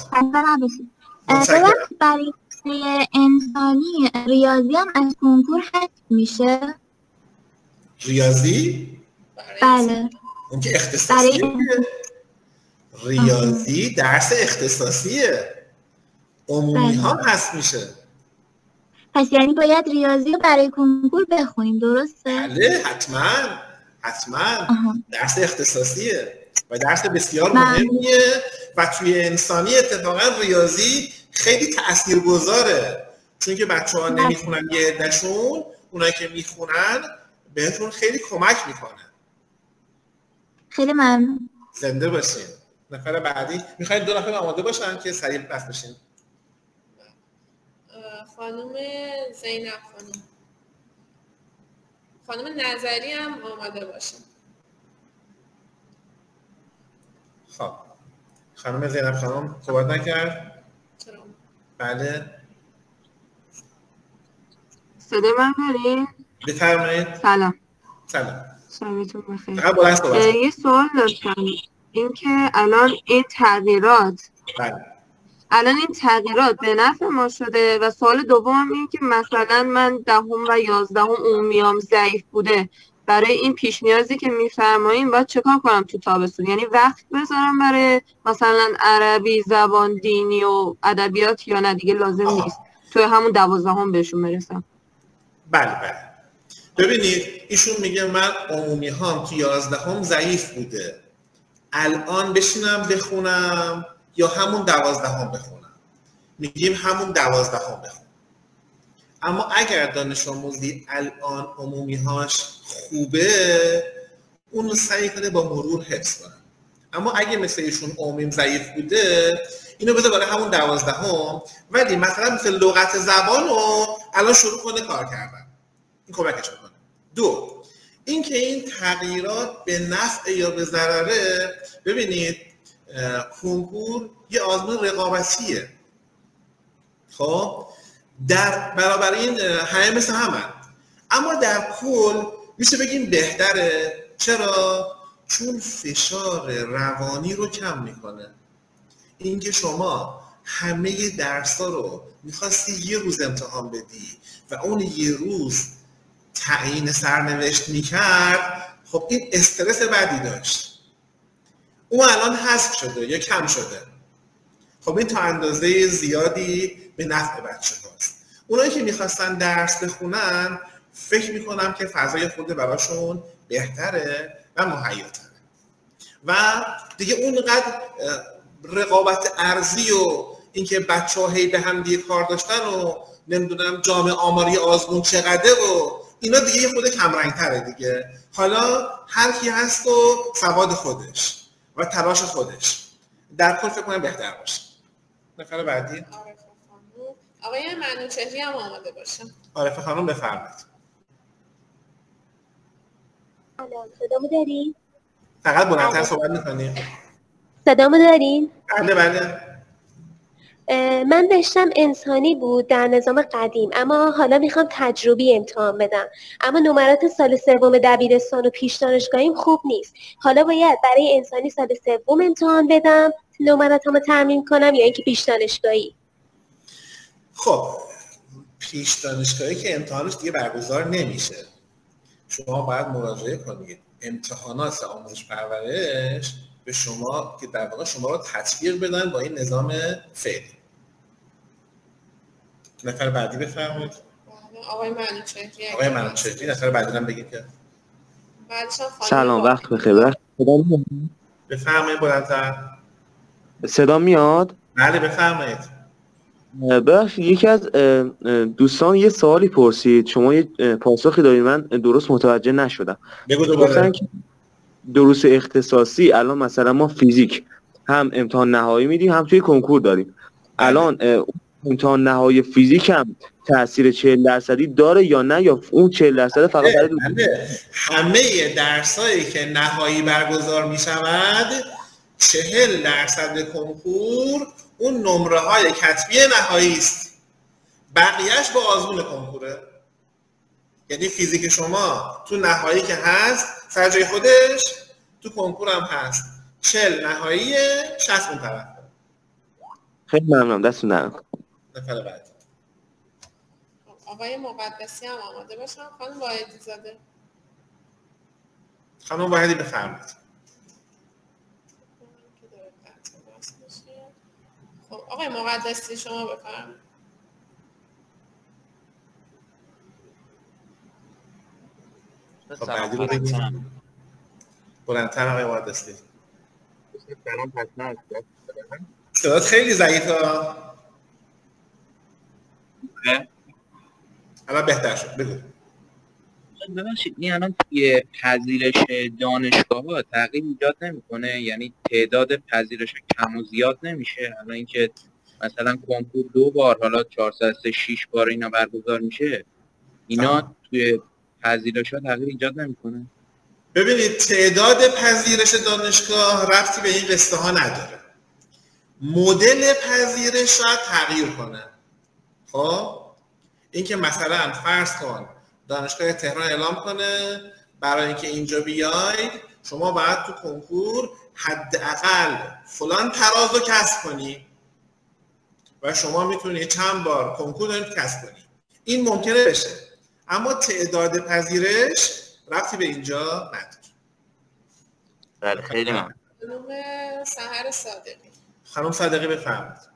ببخشید برای انسانی ریاضی هم از کنکور حذف میشه؟ ریاضی؟ بله. اون که اختصاصیه. ریاضی درس اختصاصیه. عمومی ها حذف میشه. پس یعنی باید ریاضی رو برای کنکور بخونیم، درسته؟ بله حتما حتما درس اختصاصیه و درس بسیار مهمیه و توی انسانی اتفاقا ریاضی خیلی تاثیرگذاره، چون که بچه‌ها نمیخونن یه عده‌شون، اونایی که میخونن بهتون خیلی کمک میکنه. خیلی ممنون. زنده باشین. نفر بعدی میخواید دو نفر آماده باشن که سریع بس بشین. خانم زینب خانم. خانم نظری هم آماده باشن. خب خانم زینب خانم صحبت نکرد؟ چرا؟ بله. صدا من داری؟ بفرمایید. سلام. سلام. شبتون بخیر. فقط بلند صحبت. یه سوال داشتم، این که الان این تغییرات بله. الان این تغییرات به نفع ما شده و سوال دوم این که مثلا من دهم و یازدهم عمومیام ضعیف بوده، برای این پیش نیازی که میفرمایین باید چه کار کنم تو تابستون؟ یعنی وقت بذارم برای مثلا عربی، زبان، دینی و ادبیات یا نه دیگه لازم آه. نیست توی همون دوازدهم بهشون برسم؟ بله بله. ببینید ایشون میگه من عمومی هام تو یازدهم ضعیف بوده، الان بشینم بخونم یا همون دوازدهم بخونم؟ میگیم همون دوازدهم بخونم. اما اگر دانش آموزی الان عمومی‌هاش خوبه، اون رو سعی کنه با مرور حفظ کنه. اما اگه مثل ایشون عمومیم ضعیف بوده، اینو بده برای همون دوازدهم، ولی مثلا مثل لغت زبان رو الان شروع کنه کار کردن. این کمکش میکنه. دو، اینکه این تغییرات به نفع یا به ضرره. ببینید کنکور یه آزمون رقابتیه. خب در برابر این همه مثل همه، اما در کل میشه بگیم بهتره. چرا؟ چون فشار روانی رو کم میکنه. اینکه شما همه درس‌ها رو میخواستی یه روز امتحان بدی و اون یه روز تعیین سرنوشت میکرد، خب این استرس بدی داشت. اون الان حذف شده یا کم شده. خب این تا اندازه زیادی به نفع بچه هاست. اونایی که میخواستن درس بخونن فکر میکنم که فضای خود براشون بهتره و مهیاتره و دیگه اونقدر رقابت ارضی و اینکه بچه ها هی به هم دیگه کار داشتن و نمیدونم جامعه آماری آزمون چقدره و اینا دیگه یه خود کمرنگ تره دیگه. حالا هر کی هست و سواد خودش و تلاش خودش، در کل فکر کنم بهتر باشه. نفر بعدی عارفه خانم. آقای منوچهری هم آماده باشه. عارفه خانم بفرمایید. سلام، صدامو دارین؟ فقط بلندتر صحبت می‌کنی؟ صدامو دارین؟ بله بله. من داشتم انسانی بود در نظام قدیم، اما حالا میخوام تجربی امتحان بدم. اما نمرات سال سوم دبیرستان و پیش دانشگاهیم خوب نیست. حالا باید برای انسانی سال سوم امتحان بدم نمراتمو ترمیم کنم یا اینکه پیش دانشگاهی؟ خب پیش دانشگاهی که امتحانش دیگه برگزار نمیشه. شما باید مراجعه کنید. امتحانات آموزش پرورش به شما که در واقع شما رو تطبیق بدن با این نظام فعلی. نفر بعدی بفرمایید. آقای منوچهری. آقای منوچهری نفر بعدی هم بگید که. سلام، وقت بخیر. بفرمایید بلندتر. صدا میاد؟ بله بفرمایید. بخش یکی از دوستان یه سوالی پرسید، شما یه پاسخی دارید من درست متوجه نشدم. بگو دوباره. دروس اختصاصی الان مثلا ما فیزیک هم امتحان نهایی میدیم هم توی کنکور داریم، الان امتحان نهایی فیزیک هم تاثیر چهل درصدی داره یا نه، یا اون چهل درصد فقط برای همه درسایی که نهایی برگزار می شود چهل درصد کنکور اون نمره های کتبی نهایی است، بقیهش با آزمون کنکوره. یعنی فیزیک شما تو نهایی که هست سر جای خودش، تو کنکور هم هست چهل نهایی شصت اون طرف. خیلی ممنونم، دستون درد. نفر بعد آقای مقدسی هم آماده باشن. خانم واحدی زاده. خانم واحدی بفرمایید. خب آقای مقدسی شما بفرمایید. خب بعدی رو بگیم. بلندتر آقای مقدسی. سلام حتما. صدات خیلی ضعیفه. الان بهتر شد، بگو. ببخشید این الان توی پذیرش دانشگاه‌ها تغییر ایجاد نمی‌کنه؟ یعنی تعداد پذیرش کم و زیاد نمیشه؟ الان اینکه مثلا کنکور دو بار حالا چهارصد و شش بار اینا برگزار میشه، اینا آه. توی پذیرش‌ها تغییر ایجاد نمی‌کنه؟ ببینید تعداد پذیرش دانشگاه ربطی به این قصه ها نداره. مدل پذیرش شاید تغییر کنه. خب اینکه مثلا فرض کن دانشگاه تهران اعلام کنه برای اینکه اینجا بیاید شما باید تو کنکور حداقل فلان تراز رو کسب کنی و شما میتونید چند بار کنکور دارید کسب کنی. این ممکنه بشه، اما تعداد پذیرش ربطی به اینجا نداره. بله خیلی ممنون. خانم سحر صادقی. خانم صادقی بفرمایید.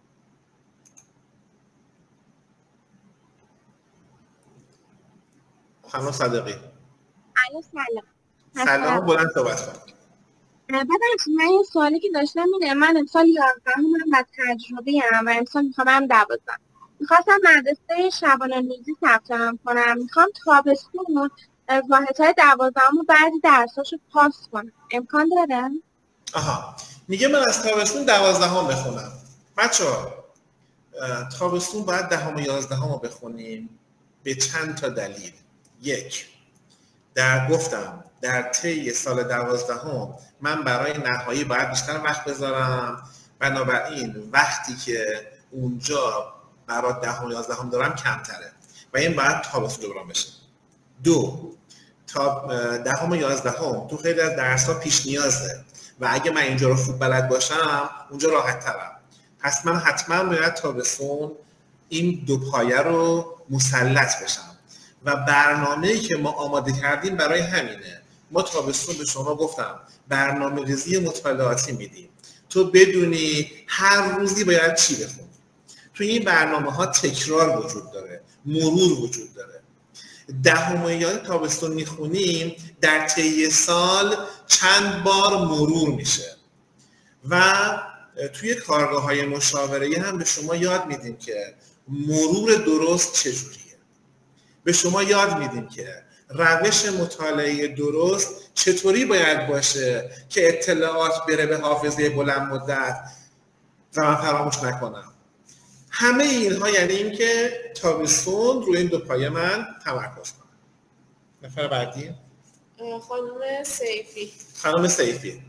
خانم صادقی. الو سلام. سلام، بلند صحبت کنید. ببخشید من یه سوالی که داشتم اینه، من امسال یازدهم و تجربه ام و امسال میخوام برم دوازدهم. میخواستم مدرسه شبانه روزی ثبت نام کنم. میخوام تابستون واحدهای دوازدهم و بعضی درساشو پاس کنم. امکان داره؟ آها، میگه من از تابستون دوازدهم بخونم. بچه‌ها تابستون باید دهم و یازدهم رو بخونیم به چند تا دلیل. یک، در گفتم در طی سال دوازدهم من برای نهایی باید بیشتر وقت بذارم، بنابراین وقتی که اونجا برای دهم و یازدهم دارم کمتره و این باید تابستون جبران بشه. دو، تا دهم و یازدهم تو خیلی از درس‌ها پیش نیازه و اگه من اینجا رو خوب بلد باشم اونجا راحت ترم. پس من حتما باید تابستون این دو پایه رو مسلط بشم و برنامه‌ای که ما آماده کردیم برای همینه. ما تابستون به شما گفتم برنامه ریزی مطالعاتی میدیم، تو بدونی هر روزی باید چی بخونی. تو این برنامه ها تکرار وجود داره، مرور وجود داره. دهم و یازدهم تابستون میخونیم در طی سال چند بار مرور میشه و توی کارگاه های مشاوره‌ای هم به شما یاد میدیم که مرور درست چجوریه. به شما یاد میدیم که روش مطالعه درست چطوری باید باشه که اطلاعات بره به حافظه بلند مدت و من فراموش نکنم. همه اینها یعنی این که تابستون روی این دو پایه من تمرکز کنم. نفر بعدی خانم سیفی. خانم سیفی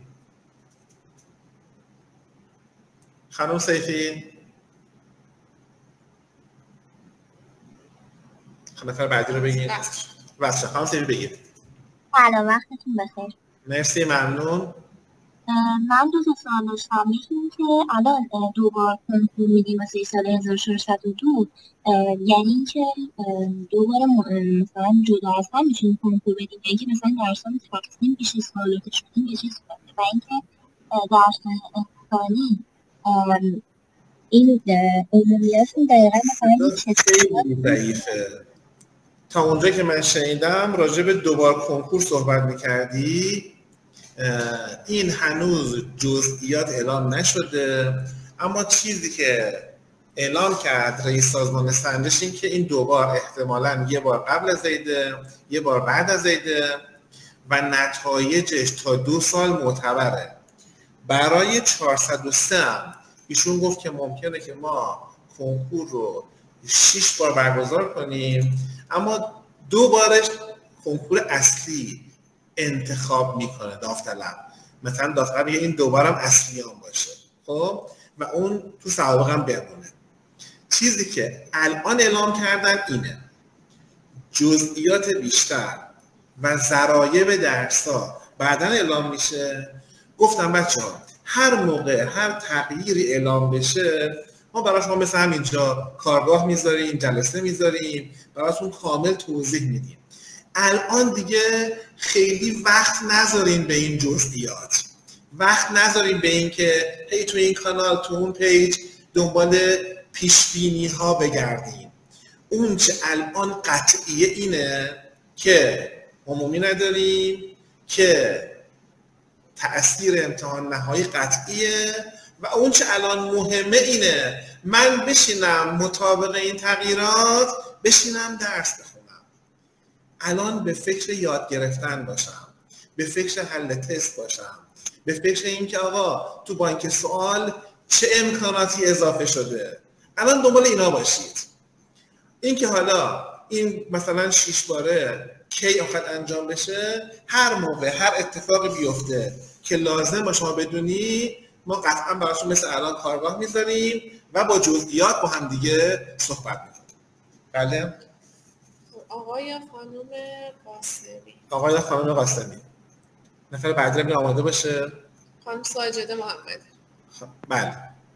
خانم سیفی نفر بعدی رو بگید. واسه خانم سیفی بگید. سلام، وقتتون بخیر. مرسی، ممنون. من دو تا سوال داشتم. می‌دونم که الان دو بار کنکور میدیم مثل سال هزار و ششصد و دو، یعنی اینکه دو بار مثلا جدا از هم میتونیم کنکور بدیم، یعنی که مثلا درسان تقسیم بشه سوالاتش بدیم به چه صورته، و اینکه درس امتحانی این عمومیتشون دقیقا مثلا خیلی ضعیفه. تا اونجا که من شنیدم راجع به دوبار کنکور صحبت میکردی، این هنوز جزئیات اعلام نشده، اما چیزی که اعلام کرد رئیس سازمان سنجش این که این دوبار احتمالاً یه بار قبل از عیده، یه بار بعد از عیده و نتایجش تا دو سال معتبره. برای چهارصد و سه هم ایشون گفت که ممکنه که ما کنکور رو شش بار برگزار کنیم اما دو بارش کنکور اصلی انتخاب میکنه داوطلب، مثلا داوطلب میگه این دوبارم اصلیام باشه، خب و اون تو سوابق هم بمونه. چیزی که الان اعلام کردن اینه جزئیات بیشتر و ضرایب درس‌ها بعداً اعلام میشه. گفتم بچه‌ها هر موقع هر تغییری اعلام بشه ما برای شما مثل همینجا کارگاه میذاریم، جلسه میذاریم، براتون کامل توضیح میدیم. الان دیگه خیلی وقت نذارین به این جزئیات، وقت نذارین به این که هی تو این کانال تو اون پیج دنبال پیش بینی ها بگردین. اون چه الان قطعیه اینه که عمومی نداریم، که تأثیر امتحان نهایی قطعیه و اون چه الان مهمه اینه من بشینم مطابق این تغییرات بشینم درس بخونم. الان به فکر یاد گرفتن باشم، به فکر حل تست باشم، به فکر این که آقا تو بانک سوال چه امکاناتی اضافه شده. الان دنبال اینا باشید. این که حالا این مثلا شش باره کی آخر انجام بشه، هر موقع هر اتفاقی بیفته که لازم با شما بدونی ما قطعا براشون مثل الان کارگاه میذاریم و با جزئیات با هم دیگه صحبت میکنیم. بله؟ آقای خانم قاسمی. آقای خانم قاسمی. نفر بعدی رو آماده باشه. خانم ساجده محمد. خب بله.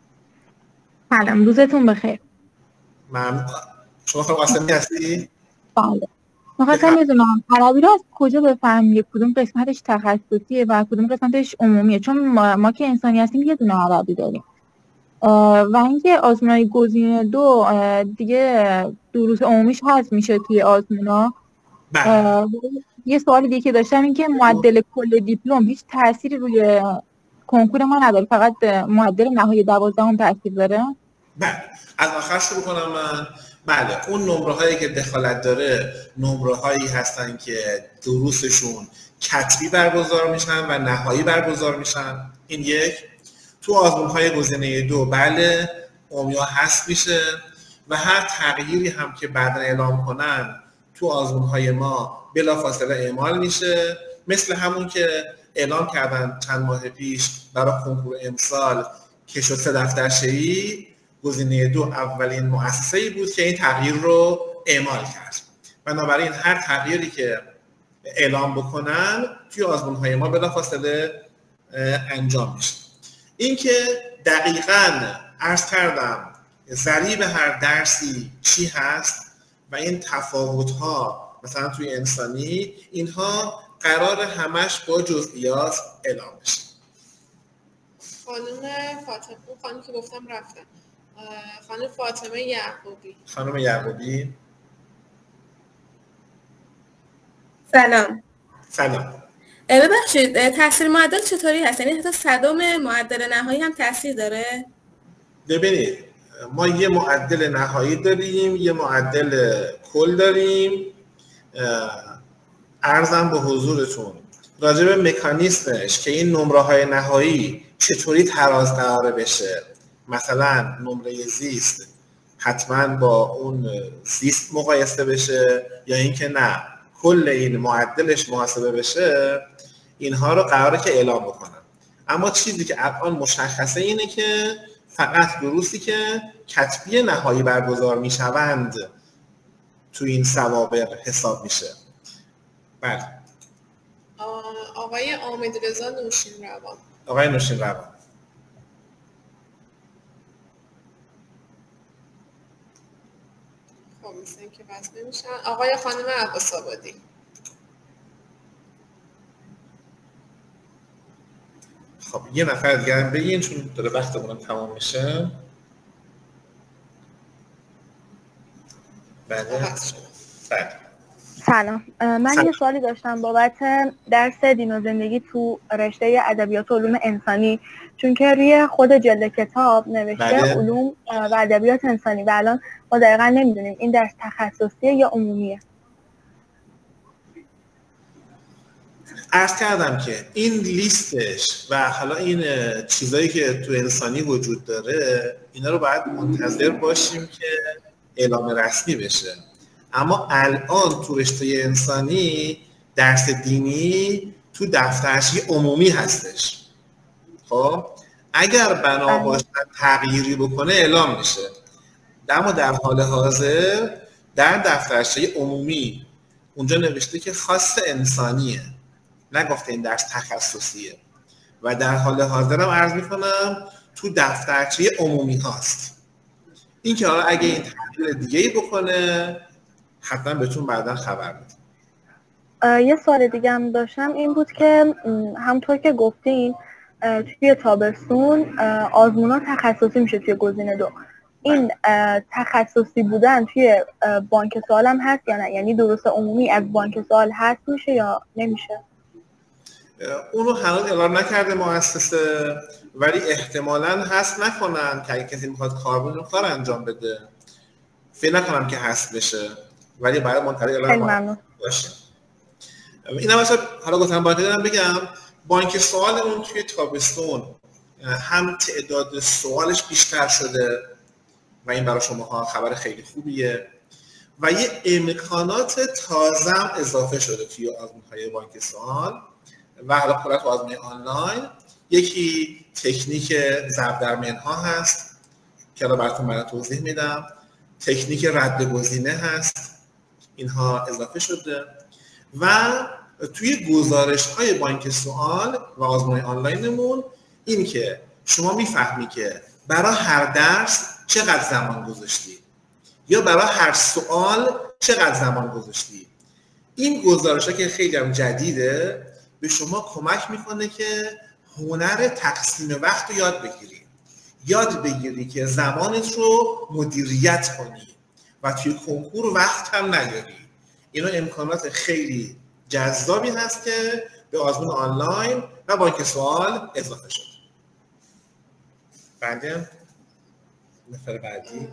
سلام، روزتون بخیر. ممنون. شما خانم قاسمی هستی؟ بله. می‌خواستم بدونم عربی رو از کجا بفهمم یک کدوم قسمتش تخصصیه و کدوم قسمتش عمومیه؟ چون ما, ما که انسانی هستیم یه دونه عربی داریم. و اینکه آزمونای گزینه دو دیگه دروس عمومیش حذف میشه توی آزمونا. یه سوال دیگه که داشتم این که معدل کل دیپلم هیچ تأثیری روی کنکور ما نداره، فقط معدل نهایی دوازدهم تأثیر داره؟ بله. از آخر شروع کنم من. بله اون نمره هایی که دخالت داره نمره هایی هستن که دروسشون کتبی برگزار میشن و نهایی برگزار میشن. این یک. تو آزمون های گزینه دو بله عمیا حذف میشه و هر تغییری هم که بعداً اعلام کنن تو آزمون های ما بلافاصله اعمال میشه، مثل همون که اعلام کردن چند ماه پیش برای کنکور امسال که شد سه دفترچه‌ای. گزینه دو اولین مؤسسه‌ای بود که این تغییر رو اعمال کرد. بنابراین هر تغییری که اعلام بکنن توی آزمون‌های ما بلافاصله انجام میشه. این که دقیقاً عرض کردم ضریب هر درسی چی هست و این تفاوت‌ها مثلا توی انسانی اینها قرار همش با جزئیات اعلام بشه. خانم فاطمه، خانم که گفتم رفتن. خانم فاطمه یعقوبی. خانم یعقوبی. سلام. سلام. ببخشید تاثیر معدل چطوری هست؟ یعنی حتی صدم معدل نهایی هم تاثیر داره؟ ببینید ما یه معدل نهایی داریم، یه معدل کل داریم. عرضم به حضورتون راجع به مکانیزمش که این نمره های نهایی چطوری تراز قراره بشه، مثلا نمره زیست حتما با اون زیست مقایسه بشه یا اینکه نه کل این معدلش محاسبه بشه، اینها رو قراره که اعلام بکنم. اما چیزی که الان مشخصه اینه که فقط دروسی که کتبی نهایی برگزار میشوند تو این سوابق حساب میشه. بله. آقای امیدرضا نوشین روان. آقای نوشین روان. خب مثل این که بس نمیشن. آقای خانم عباس آبادی. خب یه نفر دیگه هم بگین چون داره وقتمونم تمام میشه. بله. بله. سلام، من سلام. یه سوالی داشتم بابت درس دین و زندگی تو رشته ادبیات و علوم انسانی، چون که روی خود جلد کتاب نوشته بله. علوم و ادبیات انسانی و الان ما دقیقا نمیدونیم این درس تخصصیه یا عمومیه. عرض کردم که این لیستش و حالا این چیزایی که تو انسانی وجود داره اینا رو باید منتظر باشیم که اعلام رسمی بشه. اما الان تو رشته انسانی درس دینی تو دفترچه عمومی هستش. خب اگر بنا باشه تغییری بکنه اعلام میشه. اما در حال حاضر در دفترچه عمومی اونجا نوشته که خاص انسانیه، نگفته این درس تخصصیه و در حال حاضرم عرض میکنم تو دفترچه عمومی هاست. این که حالا اگه این تغییر دیگه‌ای بکنه حتما بهتون بعدا خبر میدم. یه سوال دیگه هم داشتم، این بود که همونطور که گفتین توی تابستون آزمونا تخصصی میشه توی گزینه دو. این تخصصی بودن توی بانک سوال هم هست یا نه؟ یعنی درست عمومی از بانک سوال هست میشه یا نمیشه؟ اونو هنوز اعلام نکرده مؤسسه، ولی احتمالاً هست نکنن که اگه کسی میخواد کاربون کار انجام بده. فکر نکنم که هست بشه، ولی باید منتظر اعلام باشه. اینا مثلا حالا گفتم باید دارم بگم بانک سوالمون توی تابستون هم تعداد سوالش بیشتر شده و این برای شماها خبر خیلی خوبیه و یه امکانات تازه هم اضافه شده توی آزمون‌های بانک سوال و حالا کلا تو آزمون آنلاین. یکی تکنیک ضرب در منها هست که الان براتون من توضیح میدم، تکنیک رد گزینه هست، اینها اضافه شده و توی گزارش‌های بانک سوال و آزمون آنلاینمون این که شما میفهمی که برای هر درس چقدر زمان گذاشتی یا برای هر سوال چقدر زمان گذاشتی. این گزارش‌ها که خیلی هم جدیده به شما کمک میکنه که هنر تقسیم وقت رو یاد بگیری، یاد بگیری که زمانت رو مدیریت کنی و توی کنکور وقت هم نیاری. اینا امکانات خیلی جذابی هست که به آزمون آنلاین و بانک سوال اضافه شد. بعدیم نفر بعدی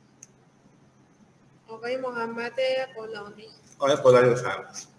آقای محمد غلامی. آقای غلامی بفرمایید.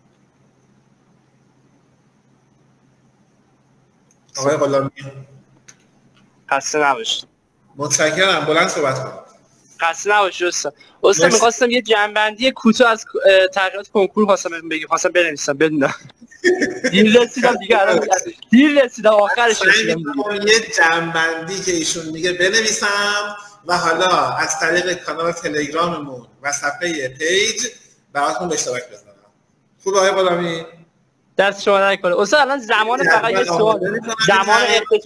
آقای غلامی خسته نباشید. متشکرم، بلند صحبت کنید. خسته نباشید استاد. استاد می‌خواستم یه جنبندی کوتاه از تغییرات کنکور خواستم بگم، خواستم بنویسم بدونم. دیر رسیدم دیگه، الان دیر رسیدم آخرش رسیدم. یه جنبندی که ایشون میگه بنویسم و حالا از طریق کانال تلگراممون و صفحه پیج براتون به اشتراک بذارم. خوب آقای غلامی؟ دست شما در کنه. استاد الان زمان فقط یه سوال، زمان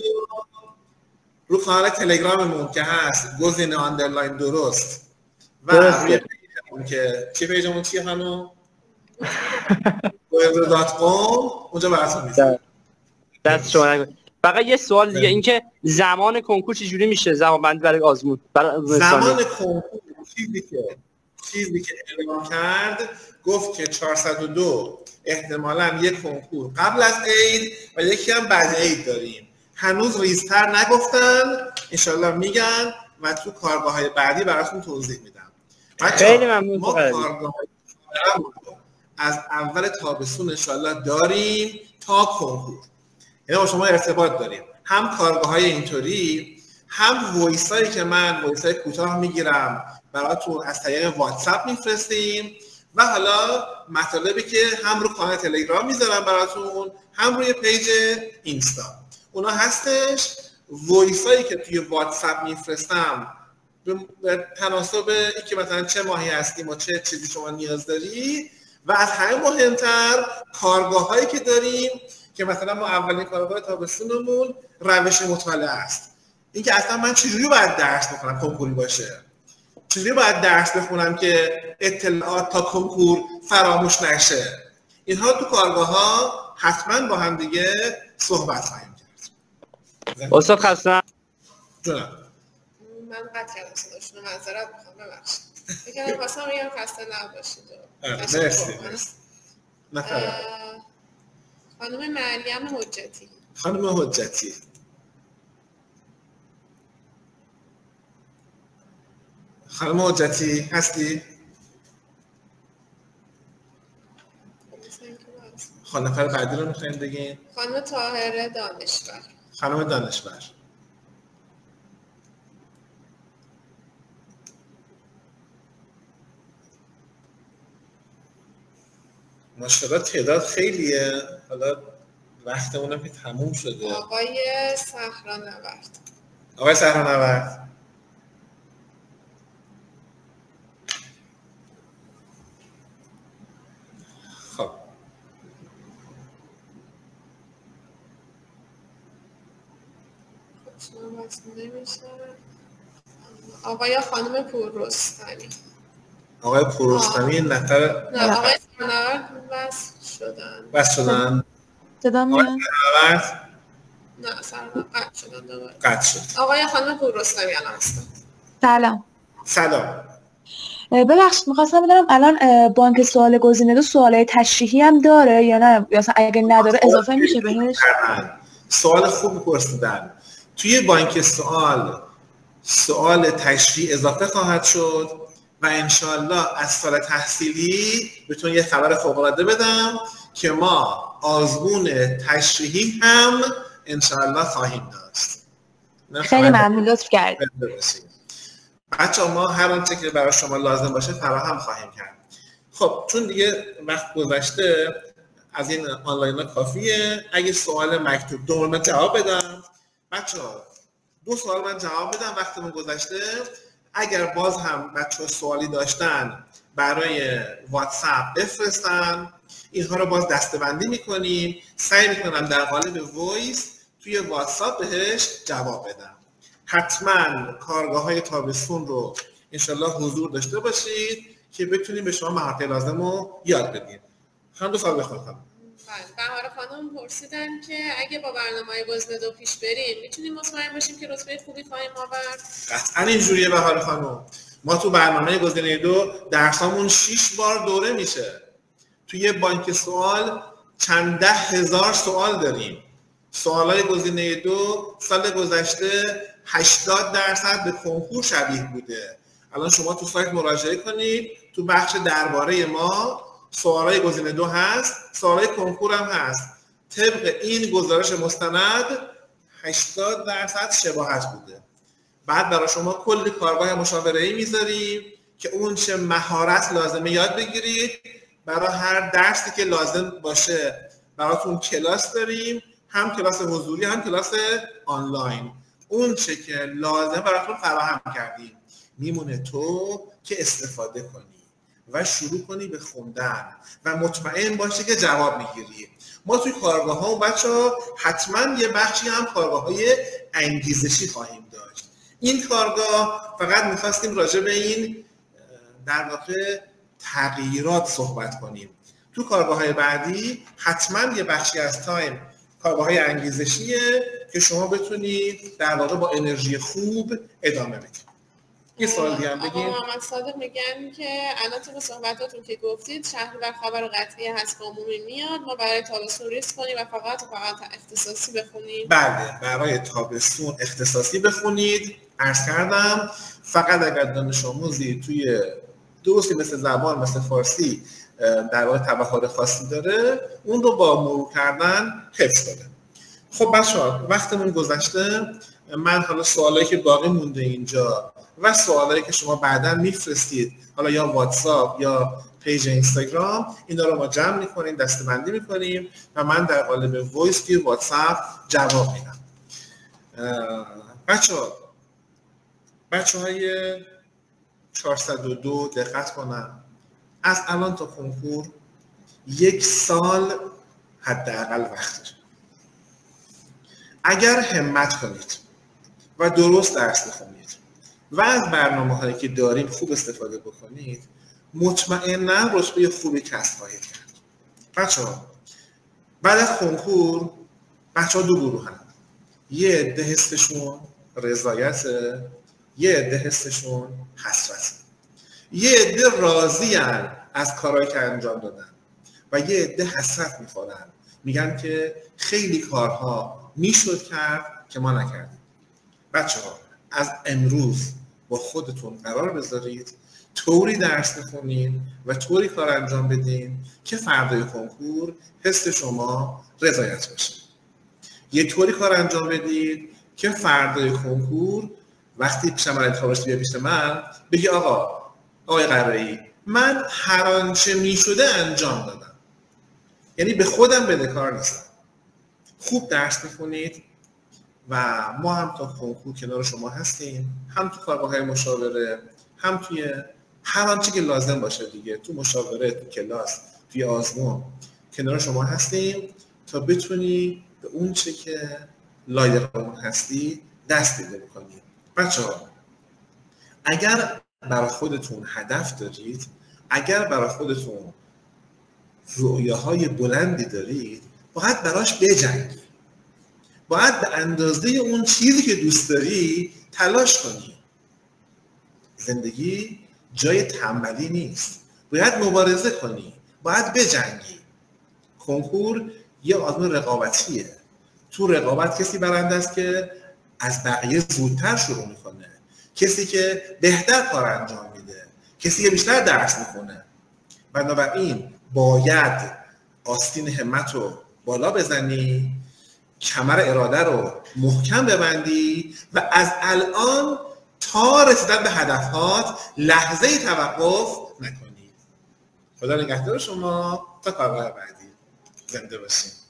رو کانال تلگراممون که هست گزینه آندرلاین درست و روی پیجمون که چی پیجمون چیه هنو؟ گویندرو دات کام اونجا براتون میذارم. دست شما در کنه. فقط یه سوال دیگه، این که زمان کنکور چجوری میشه زمان بندی برای آزمون؟ زمان کنکور چیزی که چیزی که اعلام کرد گفت که چهارصد و دو احتمالاً یک کنکور قبل از عید و یکی هم بعد عید داریم. هنوز ریزتر نگفتن، انشالله میگن و تو کارگاه‌های بعدی براتون توضیح میدم. خیلی ممنون. ما کارگاه‌های از اول تابستون انشالله داریم تا کنکور، یعنی با شما ارتباط داریم، هم کارگاه‌های اینطوری هم وایسایی که من وایسای کوتاه میگیرم براتون از طریق واتساپ میفرستیم و حالا مطالبی که هم رو کانال تلگرام میذارم براتون هم روی پیج اینستا اونا هستش. وایسایی که توی واتساپ میفرستم به تناسب این که مثلا چه ماهی هستیم و چه چیزی شما نیاز داری و از همه مهمتر کارگاه هایی که داریم که مثلا ما اولین کارگاه تابستونمون روش مطالعه است. این که اصلا من چجوری باید درس بخونم کنکوری باشه، چجوری باید درس بخونم که اطلاعات تا کنکور فراموش نشه. اینها تو کارگاه ها حتما با هم دیگه صحبت خواهیم کرد. استاد خسته جونم. من قطع کردم صداشون رو، معذرت میخوام، ببخشید. بکنم خواستم بگم خسته نباشید. مرسی. نفر خانم مریم حجتی. خانم حجتی. خانم حجتی هستی؟ خب نفر بعدی رو میخوایم بگین؟ خانم طاهره دانشور. خانم دانشور. ماشاءالله تعداد خیلیه. حالا وقتمون که تموم شده. آقای صحرانورد. آقای صحرانورد. خب آقای خانم پوررستمی. آقای پوررستمی نفر نه آقای صحرانورد بس شدن. بس شدن. صدا میاد؟ نه صحرانورد قطع شدن دوباره. قطع شد. آقای خانم پوررستمی الان هستن. سلام. سلام. ببخشید می‌خواستم بدونم الان بانک سوال گزینه دو سوالای تشریحی هم داره یا نه، یا اگه نداره اضافه میشه بهش؟ سوال خوب پرسیدن. توی بانک سوال سوال تشریحی اضافه خواهد شد و انشالله از سال تحصیلی بهتون یه خبر فوق‌العاده بدم که ما آزمون تشریحی هم انشالله خواهیم داشت. خیلی ممنون، لطف کردید. بچه‌ها ما هر آنچه که برای شما لازم باشه فراهم خواهیم کرد. خب چون دیگه وقت گذشته از این آنلاین ها کافیه. اگه سوال مکتوب دو من جواب بدم. بچه‌ها دو سوال من جواب بدم، وقتمون گذشته. اگر باز هم بچه‌ها سوالی داشتن برای واتساپ بفرستن، اینها رو باز دسته‌بندی می‌کنیم. سعی می‌کنم در قالب وایس توی واتساپ بهش جواب بدم. حتما کارگاه‌های تابستون رو انشالله حضور داشته باشید که بتونیم به شما مهارت لازم رو یاد بدیم. هم دو سال بخونم. بهار خانم پرسیدن که اگه با برنامه‌های گزینه دو پیش بریم میتونیم مطمئن باشیم که رتبه خوبی خواهیم آورد؟ قطعاً اینجوریه بهار خانم. ما تو برنامه گزینه دو درسامون شش بار دوره میشه. توی بانک سوال چند ده هزار سوال داریم. سوالای گزینه دو سال گذشته هشتاد درصد به کنکور شبیه بوده. الان شما تو سایت مراجعه کنید، تو بخش درباره ما سوالای گزینه دو هست، سوالای کنکور هم هست. طبق این گزارش مستند هشتاد درصد شباهت بوده. بعد برای شما کلی کارگاه مشاوره‌ای میذاریم که اون چه مهارت لازمه یاد بگیرید. برای هر درسی که لازم باشه براتون کلاس داریم، هم کلاس حضوری هم کلاس آنلاین. اون چه که لازم براتون فراهم کردیم. میمونه تو که استفاده کنی و شروع کنی به خوندن و مطمئن باشی که جواب میگیری. ما توی کارگاه ها و بچه ها حتما یه بخشی هم کارگاه های انگیزشی خواهیم داشت. این کارگاه فقط میخواستیم راجع به این در واقع تغییرات صحبت کنیم. تو کارگاه های بعدی حتما یه بخشی از تایم کارگاه های انگیزشیه که شما بتونید در واقع با انرژی خوب ادامه بدید. یه سوال دیگه هم بگیم. آقا محمد صادق میگن که الان تو صحبتاتون که گفتید شهریور خبر قطعی هست که عمومی میاد، ما برای تابستون ریسک کنیم و فقط فقط اختصاصی بخونیم؟ بله، برای تابستون اختصاصی بخونید. عرض کردم فقط اگر دانش آموزی توی درستی مثل زبان مثل فارسی در واقع تبحر خاصی داره، اون رو با مرور کردن حفظ کنه. خب بچه‌ها وقتمون گذشته. من حالا سوالایی که باقی مونده اینجا و سوالایی که شما بعداً میفرستید، حالا یا واتساپ یا پیج اینستاگرام، اینا رو ما جمع می‌کنیم، دسته‌بندی می‌کنیم و من در قالب وایس توی واتساپ جواب میدم. بچه‌ها بچه‌های چهارصد و دو دقت کنن. از الان تا کنکور یک سال حداقل وقت دارید. اگر همت کنید و درست درس بخونید و از برنامه‌هایی که داریم خوب استفاده بکنید، مطمئناً رتبه خوبی کسب خواهید کرد. بچه‌ها بعد از کنکور بچه‌ها دو گروه هستند. یه عده حسشون رضایته، یه عده حسشون حسرته. یه عده راضی‌اند از کارهایی که انجام دادن و یه عده حسرت می‌خورن، میگن که خیلی کارها میشد کرد که ما نکردیم. بچه‌ها از امروز با خودتون قرار بذارید طوری درس بخونین و طوری کار انجام بدین که فردای کنکور حس شما رضایت بشه. یه طوری کار انجام بدید که فردای کنکور وقتی پیش من انتخاب رشته بیا پیش من بگی آقا آقای قرایی من هر آنچه می شده انجام دادم، یعنی به خودم بدهکار نیستم. خوب درس بخونید و ما هم تا کنکور کنار شما هستیم، هم تو کارگاه‌های مشاوره، هم توی هر آنچه که لازم باشه دیگه، تو مشاوره، تو کلاس، توی آزمون کنار شما هستیم تا بتونی به اون چه که لایق اون هستی دست پیدا بکنید. بچه‌ها اگر برای خودتون هدف دارید، اگر برای خودتون رؤیاهای بلندی دارید، باید براش بجنگید. باید به اندازه اون چیزی که دوست داری تلاش کنی. زندگی جای تنبلی نیست. باید مبارزه کنی. باید بجنگی. کنکور یه آزمون رقابتیه. تو رقابت کسی برنده است که از بقیه زودتر شروع میکنه، کسی که بهتر کار انجام میده، کسی که بیشتر درس میکنه. بنابراین باید آستین همت رو بالا بزنی، کمر اراده رو محکم ببندی و از الان تا رسیدن به هدفات لحظه توقف نکنی. خدا نگهدار شما تا کارگاه بعدی. زنده باشید.